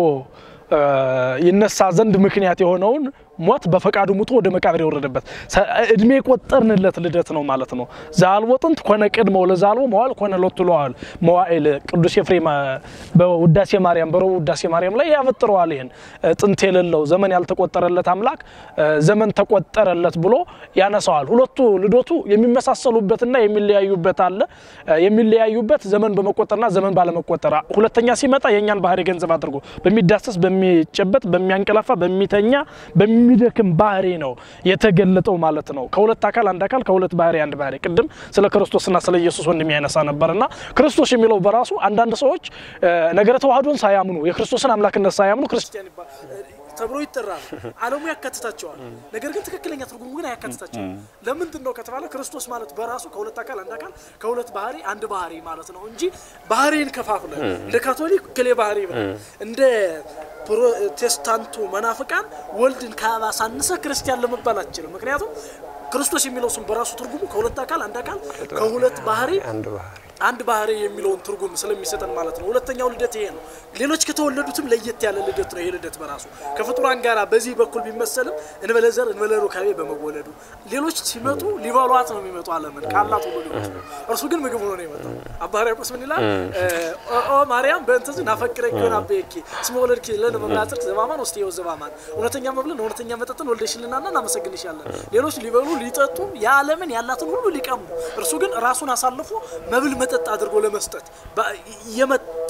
ይነሳ ዘንድ ምክንያት የሆነውን ሞት በፈቃዱ ሙቶ ወደ መቃብር የወረደበት እድሜ ቆጠርንለት ልደት ነው ማለት ነው። ዛልቦ ጥንት ኮነ ቀድመው ለዛልቦ መዋል ኮነ ለጥሏል መዋዕል ቅዱስ ኤፍሬም በውዳሴ ማርያም በረቡዕ ውዳሴ ማርያም ላይ ያበጥረዋል። ይሄን ጥንት የሌለው ዘመን ያልተቆጠረለት አምላክ ዘመን ተቆጠረለት ብሎ ያነሳዋል። ሁለቱ ልደቱ የሚመሳሰሉበትና የሚለያዩበት አለ። የሚለያዩበት ዘመን በመቆጠርና ዘመን ባለመቆጠር ሁለተኛ ሲመጣ የኛን ባህሪ ገንዘብ አድርጎ በሚዳሰስ በሚጨበጥ በሚያንቀላፋ በሚተኛ በሚደክም ባህሪ ነው የተገለጠው ማለት ነው። ከሁለት አካል አንድ አካል ከሁለት ባህሪ አንድ ባህሪ። ቅድም ስለ ክርስቶስና ስለ ኢየሱስ ወንድም ያነሳ ነበርና ክርስቶስ የሚለው በራሱ አንዳንድ ሰዎች ነገረ ተዋህዶን ሳያምኑ የክርስቶስን አምላክነት ሳያምኑ ክርስቲያን ተብሎ ይጠራል። ዓለሙ ያካትታቸዋል። ነገር ግን ትክክለኛ ትርጉሙ ግን አያካትታቸውም። ለምንድን ነው ከተባለ ክርስቶስ ማለት በራሱ ከሁለት አካል አንድ አካል ከሁለት ባህሪ አንድ ባህሪ ማለት ነው እንጂ ባህሪን ከፋፍለ እንደ ካቶሊክ ከሌ ባህሪ ብለ እንደ ፕሮቴስታንቱ መናፍቃን ወልድን ካባሳንሰ ክርስቲያን ለመባል አትችልም። ምክንያቱም ክርስቶስ የሚለው ስም በራሱ ትርጉሙ ከሁለት አካል አንድ አካል ከሁለት ባህሪ አንድ ባህሪ አንድ ባህሪ የሚለውን ትርጉም ስለሚሰጠን ማለት ነው። ሁለተኛው ልደት ይሄ ነው። ሌሎች ከተወለዱትም ለየት ያለ ልደት ነው። ይሄ ልደት በራሱ ከፍጡራን ጋራ በዚህ በኩል ቢመሰልም እንበለዘር እንበለሩ ካቤ በመወለዱ ሌሎች ሲመጡ ሊባሏት ነው የሚመጡ ዓለምን ካላት ሁሉ ሊመጡ እርሱ ግን ምግብ ሆኖ ነው የመጣው። አባ ሕርያቆስ ምን ይላል? ኦ ማርያም በእንተዝ ናፈቅረኝ ሆነ አበይኪ ስለ ወለድኪ ለነ መብላጽር ዘማማን ውስጥ ይወዝ ዘማማን እውነተኛ መብልን እውነተኛ መጠጥን ወልደሽልናና እናመሰግንሻለን። ሌሎች ሊበሉ ሊጠጡ የዓለምን ያላትን ሁሉ ሊቀሙ እርሱ ግን ራሱን አሳልፎ መብል መጠጥ አድርጎ ለመስጠት የመጣ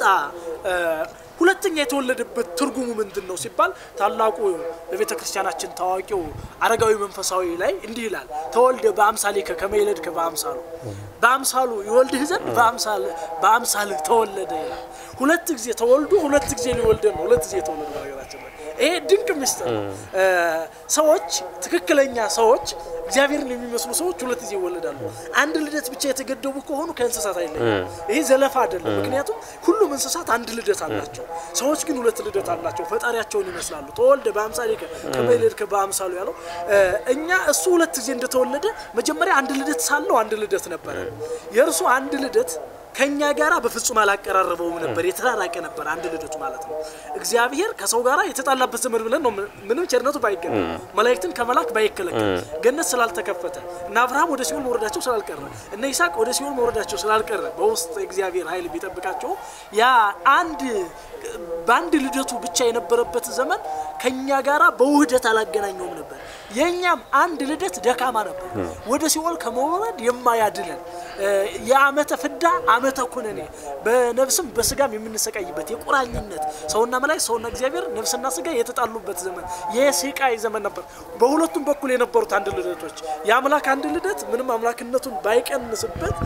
ሁለተኛ የተወለደበት ትርጉሙ ምንድነው ሲባል ታላቁ በቤተ ክርስቲያናችን ታዋቂው አረጋዊ መንፈሳዊ ላይ እንዲህ ይላል። ተወልደ በአምሳሊከ ከመይለድከ በአምሳሉ በአምሳሉ ይወልድህ ዘንድ በአምሳል በአምሳል ተወለደ ይላል። ሁለት ጊዜ ተወልዶ ሁለት ጊዜ ሊወልድ ነው። ሁለት ጊዜ ተወለደ ነገራችን ላይ ይሄ ድንቅ ምስጢር ነው። ሰዎች ትክክለኛ ሰዎች እግዚአብሔርን የሚመስሉ ሰዎች ሁለት ጊዜ ይወለዳሉ። አንድ ልደት ብቻ የተገደቡ ከሆኑ ከእንስሳት አይለዩም። ይሄ ዘለፋ አይደለም። ምክንያቱም ሁሉም እንስሳት አንድ ልደት አላቸው። ሰዎች ግን ሁለት ልደት አላቸው። ፈጣሪያቸውን ይመስላሉ። ተወልደ በአምሳሊከ ከመይለድከ በአምሳሉ ያለው እኛ እሱ ሁለት ጊዜ እንደተወለደ መጀመሪያ አንድ ልደት ሳለው አንድ ልደት ነበር። የእርሱ አንድ ልደት ከኛ ጋራ በፍጹም አላቀራረበውም ነበር። የተራራቀ ነበር አንድ ልደቱ ማለት ነው። እግዚአብሔር ከሰው ጋራ የተጣላበት ዘመን ብለን ነው ምንም ቸርነቱ ባይገኝ መላእክትን ከመላክ ባይከለከል ገነት ስላልተከፈተ እና አብርሃም ወደ ሲኦል መውረዳቸው ስላልቀረ እና ይስሐቅ ወደ ሲኦል መውረዳቸው ስላልቀረ በውስጥ እግዚአብሔር ኃይል ቢጠብቃቸው ያ አንድ ባንድ ልደቱ ብቻ የነበረበት ዘመን ከኛ ጋራ በውህደት አላገናኘውም ነበር። የኛም አንድ ልደት ደካማ ነበር። ወደ ሲኦል ከመውረድ የማያድነን የዓመተ ፍዳ ዓመተ ኩነኔ በነፍስም በስጋም የምንሰቃይበት የቁራኝነት ሰውና መላእክት ሰውና እግዚአብሔር ነፍስና ስጋ የተጣሉበት ዘመን የስቃይ ዘመን ነበር። በሁለቱም በኩል የነበሩት አንድ ልደቶች የአምላክ አንድ ልደት ምንም አምላክነቱን ባይቀንስበት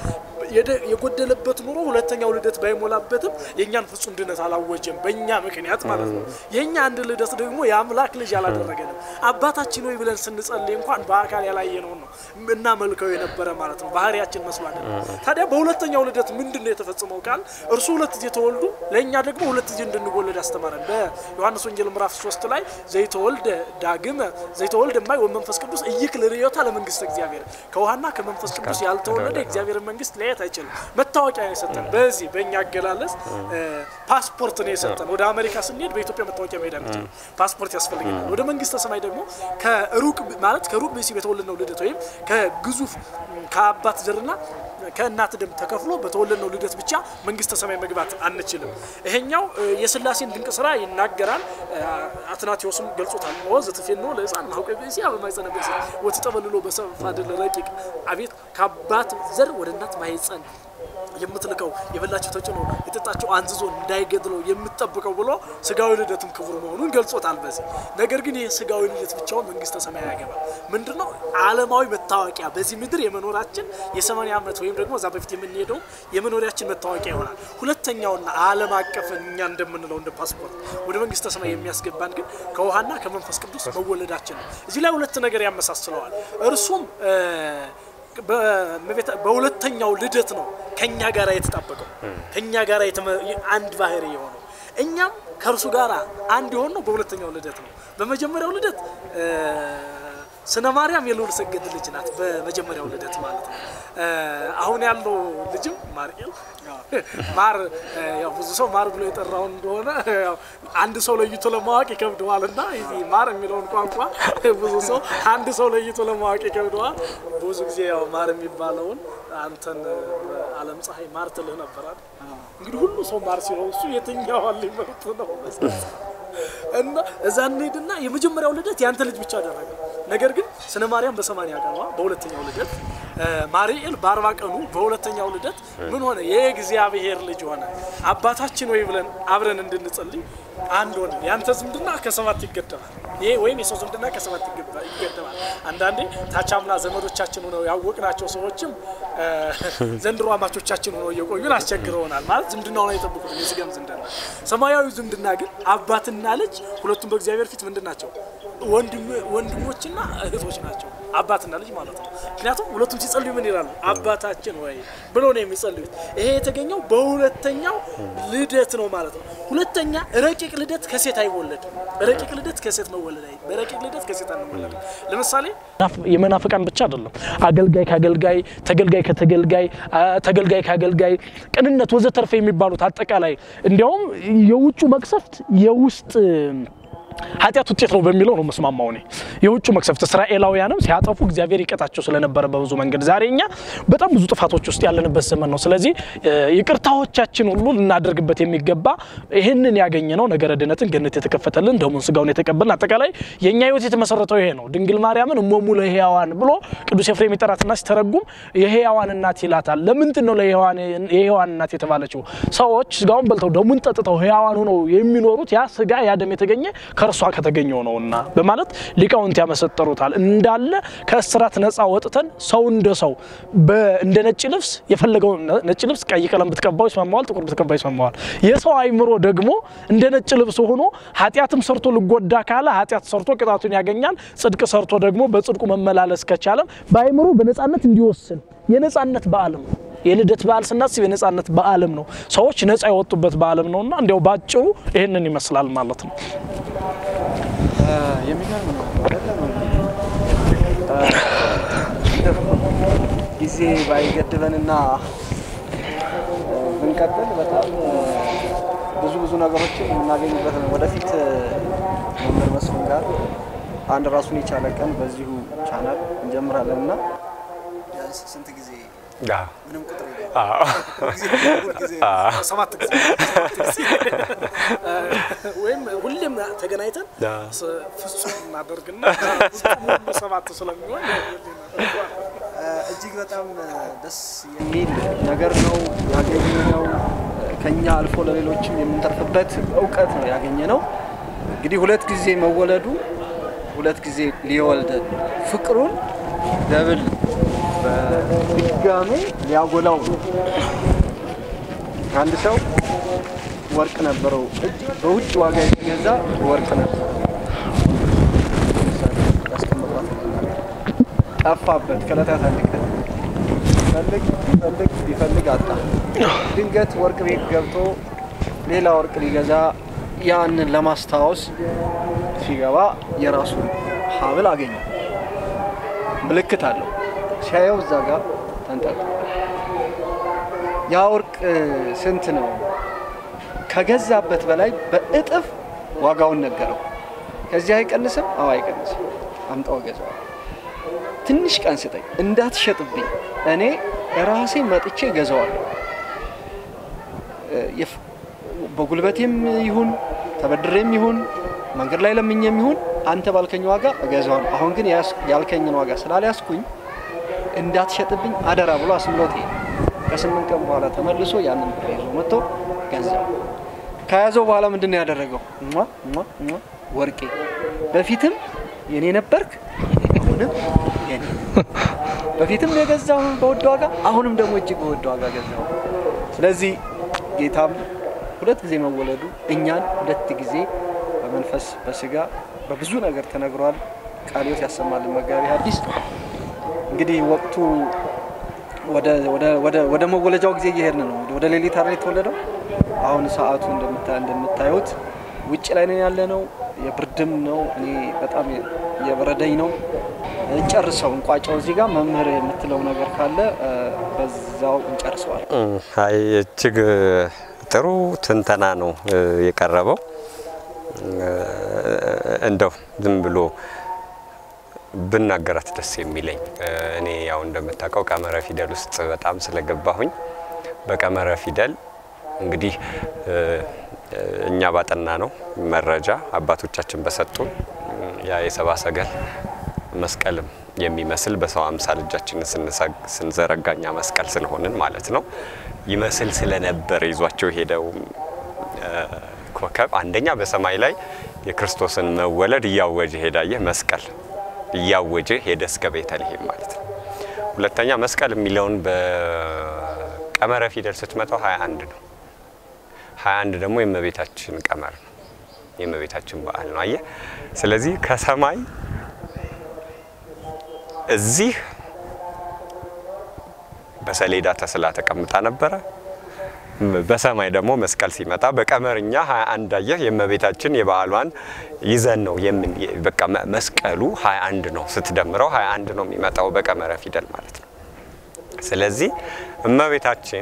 የጎደለበት ኑሮ ሁለተኛው ልደት ባይሞላበትም የኛን ፍጹም ድነት አላወጀም በእኛ ምክንያት ማለት ነው የኛ አንድ ልደት ደግሞ የአምላክ ልጅ ያላደረገንም አባታችን ሆይ ብለን ስንጸልይ እንኳን በአካል ያላየነው ነው እና መልከው የነበረ ማለት ነው ባህሪያችን መስሏል ታዲያ በሁለተኛው ልደት ምንድነው የተፈጸመው ቃል እርሱ ሁለት ጊዜ ተወልዱ ለኛ ደግሞ ሁለት ጊዜ እንድንወለድ አስተማረን በዮሐንስ ወንጌል ምዕራፍ ሶስት ላይ ዘይተወልደ ዳግመ ዘይተወልደ ማይ ወመንፈስ ቅዱስ እይክል ርዮታ ለመንግስት እግዚአብሔር ከውሃና ከመንፈስ ቅዱስ ያልተወለደ እግዚአብሔር መንግስት ለየት አይችልም መታወቂያ የሰጠን በዚህ በእኛ አገላለጽ ፓስፖርት ነው የሰጠን ወደ አሜሪካ ስንሄድ በኢትዮጵያ መታወቂያ መሄድ አንችልም ፓስፖርት ያስፈልገናል ወደ መንግስተ ሰማይ ደግሞ ከሩቅ ማለት ከሩቅ በሲ በተወለደው ልደት ወይም ከግዙፍ ከአባት ዘርና ከእናት ደም ተከፍሎ በተወለደው ልደት ብቻ መንግስተ ሰማይ መግባት አንችልም ይሄኛው የሥላሴን ድንቅ ስራ ይናገራል አትናቴዎስም ገልጾታል ወዝ ተፈኖ ለሕፃን ነው ከበሲ አበማይጸነበስ ወተጠበልሎ በሰፋደል ረቂቅ አቤት ከአባት ዘር ወደ እናት ማይጸን የምትልከው የበላቸው ተጭኖ የጠጣቸው አንዝዞ እንዳይገድለው የምትጠብቀው ብሎ ስጋዊ ልደትም ክብር መሆኑን ገልጾታል በዚህ ነገር ግን ይሄ ስጋዊ ልደት ብቻው መንግስተ ሰማይ ያገባል ምንድነው ዓለማዊ መታወቂያ በዚህ ምድር የመኖራችን የሰማንያ ዓመት ወይም ደግሞ እዛ በፊት የምንሄደው የመኖሪያችን መታወቂያ ይሆናል ሁለተኛውና ዓለም አቀፍ እኛ እንደምንለው እንደ ፓስፖርት ወደ መንግስተ ሰማይ የሚያስገባን ግን ከውሃና ከመንፈስ ቅዱስ መወለዳችን ነው እዚህ ላይ ሁለት ነገር ያመሳስለዋል እርሱም በሁለተኛው ልደት ነው ከኛ ጋራ የተጣበቀው ከኛ ጋራ አንድ ባህሪ የሆነው እኛም ከርሱ ጋራ አንድ የሆነው በሁለተኛው ልደት ነው በመጀመሪያው ልደት ስነ ማርያም የልዑል ሰገድ ልጅ ናት በመጀመሪያው ልደት ማለት ነው አሁን ያለው ልጅም ማርያም ማር ያው ብዙ ሰው ማር ብሎ የጠራው እንደሆነ አንድ ሰው ለይቶ ለማወቅ ይከብደዋልና እዚ ማር የሚለውን ቋንቋ ብዙ ሰው አንድ ሰው ለይቶ ለማወቅ ይከብደዋል ብዙ ጊዜ ያው ማር የሚባለውን አንተን ዓለም ፀሐይ ማር ትልህ ነበር እንግዲህ ሁሉ ሰው ማር ሲለው እሱ የትኛው ሊመርጥ ነው እና እዛን ሄድና የመጀመሪያው ልደት ያንተ ልጅ ብቻ አደረገ ነገር ግን ስነ ማርያም በሰማንያ ቀኗ በሁለተኛው ልደት ማርኤል በአርባ ቀኑ በሁለተኛው ልደት ምን ሆነ የእግዚአብሔር ልጅ ሆነ አባታችን ወይ ብለን አብረን እንድንጸልይ አንድ ሆነ ያንተ ዝምድና ከሰባት ይገደባል ይሄ ወይም የሰው ዝምድና ከሰባት ይገደባል አንዳንዴ ታቻምና ዘመዶቻችን ሆነው ያወቅናቸው ሰዎችም ዘንድሮ አማቾቻችን ሆነው እየቆዩን አስቸግረውናል ማለት ዝምድናውን አይጠብቁት የስጋም ዝምድና ሰማያዊ ዝምድና ግን አባትና ልጅ ሁለቱም በእግዚአብሔር ፊት ምንድናቸው ወንድም ወንድሞችና እህቶች ናቸው አባትና ልጅ ማለት ነው ምክንያቱም ሁለቱም ሲጸልዩ ምን ይላሉ አባታችን ወይ ብሎ ነው የሚጸልዩት ይሄ የተገኘው በሁለተኛው ልደት ነው ማለት ነው ሁለተኛ ረቂቅ ልደት ከሴት አይወለድም ረቂቅ ልደት ከሴት መወለድ አይ በረቂቅ ልደት ከሴት አንወለድ ለምሳሌ የመናፍቃን ብቻ አይደለም አገልጋይ ካገልጋይ ተገልጋይ ከተገልጋይ ተገልጋይ ካገልጋይ ቅንነት ወዘተርፈ የሚባሉት አጠቃላይ እንዲያውም የውጩ መቅሰፍት የውስጥ ኃጢአት ውጤት ነው በሚለው ነው መስማማው ነው የውጭ መቅሰፍት እስራኤላውያንም ሲያጠፉ እግዚአብሔር ይቀጣቸው ስለነበረ በብዙ መንገድ ዛሬኛ በጣም ብዙ ጥፋቶች ውስጥ ያለንበት ዘመን ነው ስለዚህ ይቅርታዎቻችን ሁሉ እናደርግበት የሚገባ ይሄንን ያገኘነው ነገር ድነትን ገነት የተከፈተልን ደሙን ስጋውን የተቀበልን አጠቃላይ የኛ ህይወት የተመሰረተው ይሄ ነው ድንግል ማርያምን እሞሙ ለሕያዋን ብሎ ቅዱስ ኤፍሬም ይጠራትና ሲተረጉም የሕያዋን እናት ይላታል ለምንድን ነው ለሕያዋን የሕያዋን እናት የተባለችው ሰዎች ስጋውን በልተው ደሙን ጠጥተው ሕያዋን ሆነው የሚኖሩት ያ ስጋ ያ ደም የተገኘ ከርሷ ከተገኘው ነውና በማለት ሊቃውንት ያመሰጠሩታል እንዳለ ከእስራት ነፃ ወጥተን ሰው እንደ ሰው በእንደ ነጭ ልብስ የፈለገው ነጭ ልብስ ቀይ ቀለም ብትቀባው ይስማማዋል ጥቁር ብትቀባው ይስማማዋል የሰው አይምሮ ደግሞ እንደ ነጭ ልብስ ሆኖ ኃጢያትም ሰርቶ ልጎዳ ካለ ኃጢያት ሰርቶ ቅጣቱን ያገኛል ጽድቅ ሰርቶ ደግሞ በጽድቁ መመላለስ ከቻለም በአይምሮ በነፃነት እንዲወስን የነፃነት በዓለም ነው የልደት በዓል ስናስብ የነፃነት በዓለም ነው ሰዎች ነፃ የወጡበት በዓለም ነውና እንዲያው ባጭሩ ይሄንን ይመስላል ማለት ነው የሚገርም ነው ጊዜ ባይገድበንና ብንቀጥል በጣም ብዙ ብዙ ነገሮችን እናገኝበት ነው ወደፊት መምህር መስፍን ጋር አንድ ራሱን የቻለ ቀን በዚሁ ቻናል እንጀምራለንና ስንት ጊዜ ዳ ምንም ቁጥር አዎ ጊዜ ሰባት ጊዜ ወይም ሁሌም ተገናኝተን ፍጹም እናደርግና ሰባት ስለሚሆን እጅግ በጣም ደስ የሚል ነገር ነው ያገኘነው ከኛ አልፎ ለሌሎችም የምንተርፍበት ዕውቀት ነው ያገኘነው እንግዲህ ሁለት ጊዜ መወለዱ ሁለት ጊዜ ሊወልድ ፍቅሩን ደብል በድጋሜ ሊያጎላው አንድ ሰው ወርቅ ነበረው በውጭ ዋጋ የተገዛ ወርቅ ነበር ያስቀመጣው ጠፋበት ከለታት አንድ ቀን ፈልግ ፈልግ ቢፈልግ አጣ ድንገት ወርቅ ቤት ገብቶ ሌላ ወርቅ ሊገዛ ያንን ለማስታወስ ሲገባ የራሱ ሐብል አገኘ ምልክት አለው ሲያየው እዛ ጋር ተንጠልጥሏል ያ ወርቅ ስንት ነው ከገዛበት በላይ በእጥፍ ዋጋውን ነገረው ከዚህ አይቀንስም አው አይቀንስም አምጣው ገዛው ትንሽ ቀን ስጠኝ እንዳትሸጥብኝ እኔ ራሴ መጥቼ ገዛዋለሁ በጉልበቴም ይሁን ተበድሬም ይሁን መንገድ ላይ ለምኜም ይሁን አንተ ባልከኝ ዋጋ እገዛዋለሁ አሁን ግን ያልከኝን ዋጋ ስላልያስኩኝ እንዳትሸጥብኝ አደራ ብሎ አስምሎት ከስምንት ቀን በኋላ ተመልሶ ያንን ብር ይዞ መጥቶ ገዛው ከያዘው በኋላ ምንድነው ያደረገው ሟ ሟ ሟ ወርቄ በፊትም የኔ ነበርክ አሁንም የኔ በፊትም የገዛው በውድ ዋጋ አሁንም ደግሞ እጅግ በውድ ዋጋ ገዛው ስለዚህ ጌታም ሁለት ጊዜ መወለዱ እኛን ሁለት ጊዜ በመንፈስ በስጋ በብዙ ነገር ተነግሯል ቃልዮት ያሰማልን መጋቢ ሐዲስ እንግዲህ ወቅቱ ወደ ወደ ወደ ወደ መወለጃው ጊዜ እየሄድን ነው ወደ ሌሊት አይደል የተወለደው አሁን ሰዓቱ እንደምታ እንደምታዩት ውጭ ላይ ነው ያለነው የብርድም ነው እኔ በጣም የበረደኝ ነው እንጨርሰው እንቋጫው እዚህ ጋር መምህር የምትለው ነገር ካለ በዛው እንጨርሰዋል አይ እጅግ ጥሩ ትንተና ነው የቀረበው እንደው ዝም ብሎ ብናገራት ደስ የሚለኝ እኔ ያው እንደምታውቀው ቀመረ ፊደል ውስጥ በጣም ስለገባሁኝ በቀመረ ፊደል እንግዲህ እኛ ባጠና ነው መረጃ አባቶቻችን በሰጡን ያ የሰባ ሰገል መስቀልም የሚመስል በሰው አምሳል እጃችን ስንዘረጋኛ መስቀል ስለሆነን ማለት ነው ይመስል ስለነበር ይዟቸው ሄደው ኮከብ አንደኛ በሰማይ ላይ የክርስቶስን መወለድ ያወጀ ሄዳየ መስቀል ያወጀ ሄደ እስከ ቤተልሔም ማለት ነው ሁለተኛ መስቀል የሚለውን በቀመረ ፊደል ስትመጣው ሃያ አንድ ነው ሃያ አንድ ደግሞ የእመቤታችን ቀመር ነው የእመቤታችን በዓል ነው አየ ስለዚህ ከሰማይ እዚህ በሰሌዳ ተስላ ተቀምጣ ነበር በሰማይ ደግሞ መስቀል ሲመጣ በቀመርኛ ሃያ አንድ አየህ የእመቤታችን የበዓሏን ይዘን ነው የምን በቃ መስቀሉ ሃያ አንድ ነው ስትደምረው ሃያ አንድ ነው የሚመጣው በቀመረ ፊደል ማለት ነው ስለዚህ እመቤታችን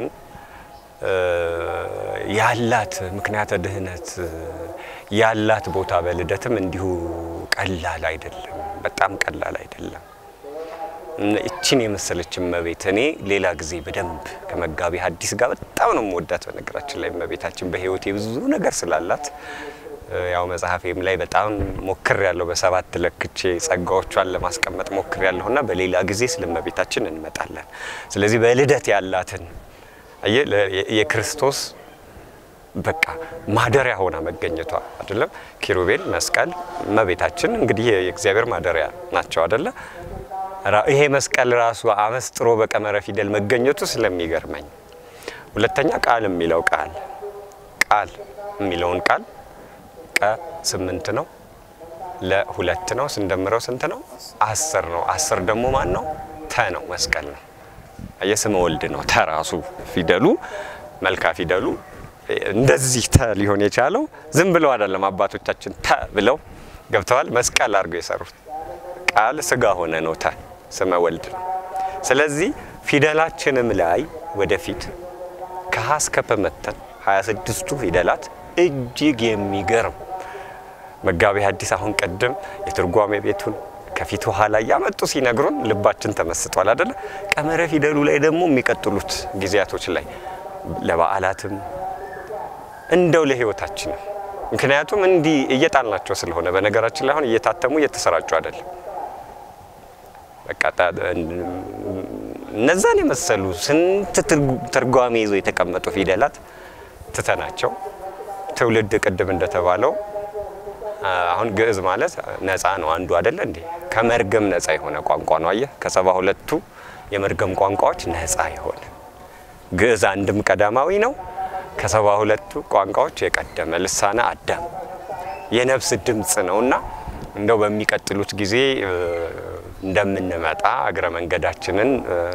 ያላት ምክንያት ድህነት ያላት ቦታ በልደትም እንዲሁ ቀላል አይደለም በጣም ቀላል አይደለም እቺን የመሰለች እመቤት እኔ ሌላ ጊዜ በደንብ ከመጋቢ ሐዲስ ጋር በጣም ነው የምወዳት በነገራችን ላይ እመቤታችን በህይወቴ ብዙ ነገር ስላላት ያው መጽሐፌም ላይ በጣም ሞክር ያለው በሰባት ለክቼ ጸጋዎቿን ለማስቀመጥ ሞክር ያለውና በሌላ ጊዜ ስለእመቤታችን እንመጣለን ስለዚህ በልደት ያላትን አየ የክርስቶስ በቃ ማደሪያ ሆና መገኘቷ አይደለም ኪሩቤል መስቀል እመቤታችን እንግዲህ የእግዚአብሔር ማደሪያ ናቸው አይደለ ይሄ መስቀል ራሱ አመስጥሮ በቀመረ ፊደል መገኘቱ ስለሚገርመኝ ሁለተኛ ቃል የሚለው ቃል ቃል የሚለውን ቃል ቀ ስምንት ነው ለሁለት ነው ስንደምረው ስንት ነው አስር ነው አስር ደግሞ ማን ነው ተ ነው መስቀል ነው አየስመ ወልድ ነው ተራሱ ፊደሉ መልካ ፊደሉ እንደዚህ ተ ሊሆን የቻለው ዝም ብለው አይደለም አባቶቻችን ተ ብለው ገብተዋል መስቀል አድርገው የሰሩት ቃል ስጋ ሆነ ነው ተ ስመ ወልድ ስለዚህ ፊደላችንም ላይ ወደፊት ከሐስ ከመተን ሃያ ስድስቱ ፊደላት እጅግ የሚገርም መጋቢ ሐዲስ አሁን ቀደም የትርጓሜ ቤቱን ከፊቱ ኋላ ያመጡ ሲነግሩን ልባችን ተመስጧል አይደል ቀመረ ፊደሉ ላይ ደግሞ የሚቀጥሉት ጊዜያቶች ላይ ለበዓላትም እንደው ለህይወታችን ምክንያቱም እንዲ እየጣልናቸው ስለሆነ በነገራችን ላይ አሁን እየታተሙ እየተሰራጩ አይደል በቃ እነዛን የመሰሉ ስንት ትርጓሜ ይዞ የተቀመጡ ፊደላት ትተናቸው ትውልድ ቅድም እንደተባለው አሁን ግዕዝ ማለት ነፃ ነው አንዱ አይደል እንዴ ከመርገም ነፃ የሆነ ቋንቋ ነው አየ ከሰባ ሁለቱ የመርገም ቋንቋዎች ነፃ ይሆን ግዕዝ አንድም ቀዳማዊ ነው ከሰባ ሁለቱ ቋንቋዎች የቀደመ ልሳነ አዳም የነፍስ ድምጽ ነውና እንደው በሚቀጥሉት ጊዜ እንደምንመጣ አግረ መንገዳችንን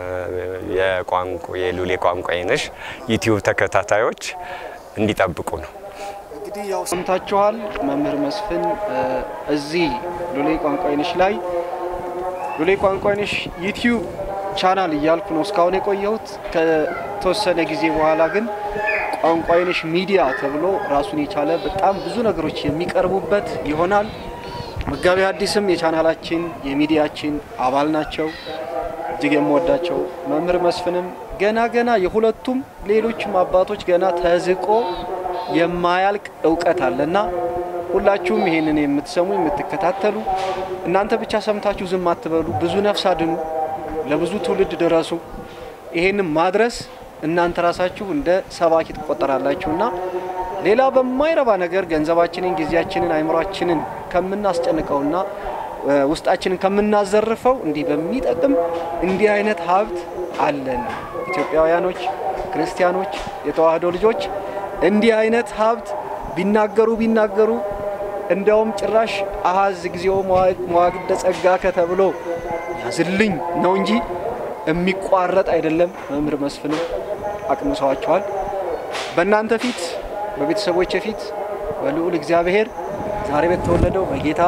የቋንቋ የሉሌ ቋንቋይነሽ ዩቲዩብ ተከታታዮች እንዲጠብቁ ነው እንግዲህ ያው ሰምታችኋል መምህር መስፍን እዚህ ሉሌ ቋንቋይነሽ ላይ ሉሌ ቋንቋይነሽ ዩቲዩብ ቻናል ይያልኩ ነው እስካሁን የቆየሁት ከተወሰነ ጊዜ በኋላ ግን ቋንቋይነሽ ሚዲያ ተብሎ ራሱን የቻለ በጣም ብዙ ነገሮች የሚቀርቡበት ይሆናል መጋቢ ሐዲስም የቻናላችን የሚዲያችን አባል ናቸው እጅግ የምወዳቸው መምህር መስፍንም ገና ገና የሁለቱም ሌሎችም አባቶች ገና ተዝቆ የማያልቅ ዕውቀት አለና ሁላችሁም ይሄንን የምትሰሙ የምትከታተሉ እናንተ ብቻ ሰምታችሁ ዝም አትበሉ ብዙ ነፍስ አድኑ ለብዙ ትውልድ ድረሱ ይሄንን ማድረስ እናንተ ራሳችሁ እንደ ሰባኪ ተቆጠራላችሁና ሌላ በማይረባ ነገር ገንዘባችንን ጊዜያችንን አይምሮአችንን ከመናስጨንቀውና ውስጣችንን ከመናዘርፈው እንዲህ በሚጠቅም እንዲህ አይነት ሀብት አለን ኢትዮጵያውያኖች ክርስቲያኖች የተዋህዶ ልጆች እንዲህ አይነት ሀብት ቢናገሩ ቢናገሩ እንደውም ጭራሽ አሃዝ ግዚኦ መዋግደ ጸጋ ከተብሎ ያዝልኝ ነው እንጂ የሚቋረጥ አይደለም መምህር መስፍን አቅምሰዋቸዋል በእናንተ ፊት በቤተሰቦች ፊት በልዑል እግዚአብሔር ዛሬ በተወለደው በጌታ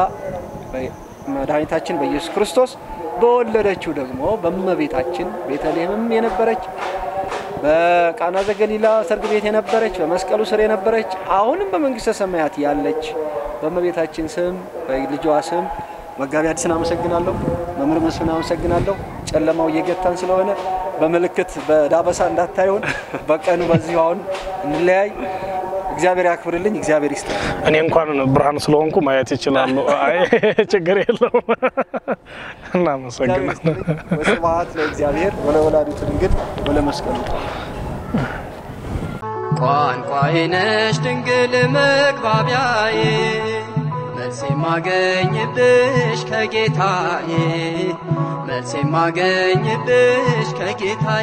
በመድኃኒታችን በኢየሱስ ክርስቶስ በወለደችው ደግሞ በመቤታችን ቤተልሔምም የነበረች በቃና ዘገሊላ ሰርግ ቤት የነበረች በመስቀሉ ስር የነበረች አሁንም በመንግስተ ሰማያት ያለች በመቤታችን ስም በልጇ ስም መጋቢ ሐዲስን አመሰግናለሁ መምህር መስፍን አመሰግናለሁ ጨለማው እየገታን ስለሆነ በመልክት በዳበሳ እንዳታዩን በቀኑ በዚህ አሁን እንለያይ እግዚአብሔር ያክብርልኝ እግዚአብሔር ይስጥ እኔ እንኳን ብርሃን ስለሆንኩ ማየት ይችላል አይ ችግር የለውም እና መሰግናለሁ ወስብሐት ለእግዚአብሔር ወለወላዲቱ ድንግል ወለመስቀሉ ቋንቋዬነሽ ድንግል መግባቢያዬ መልስ የማገኝብሽ ከጌታዬ መልስ የማገኝብሽ ከጌታዬ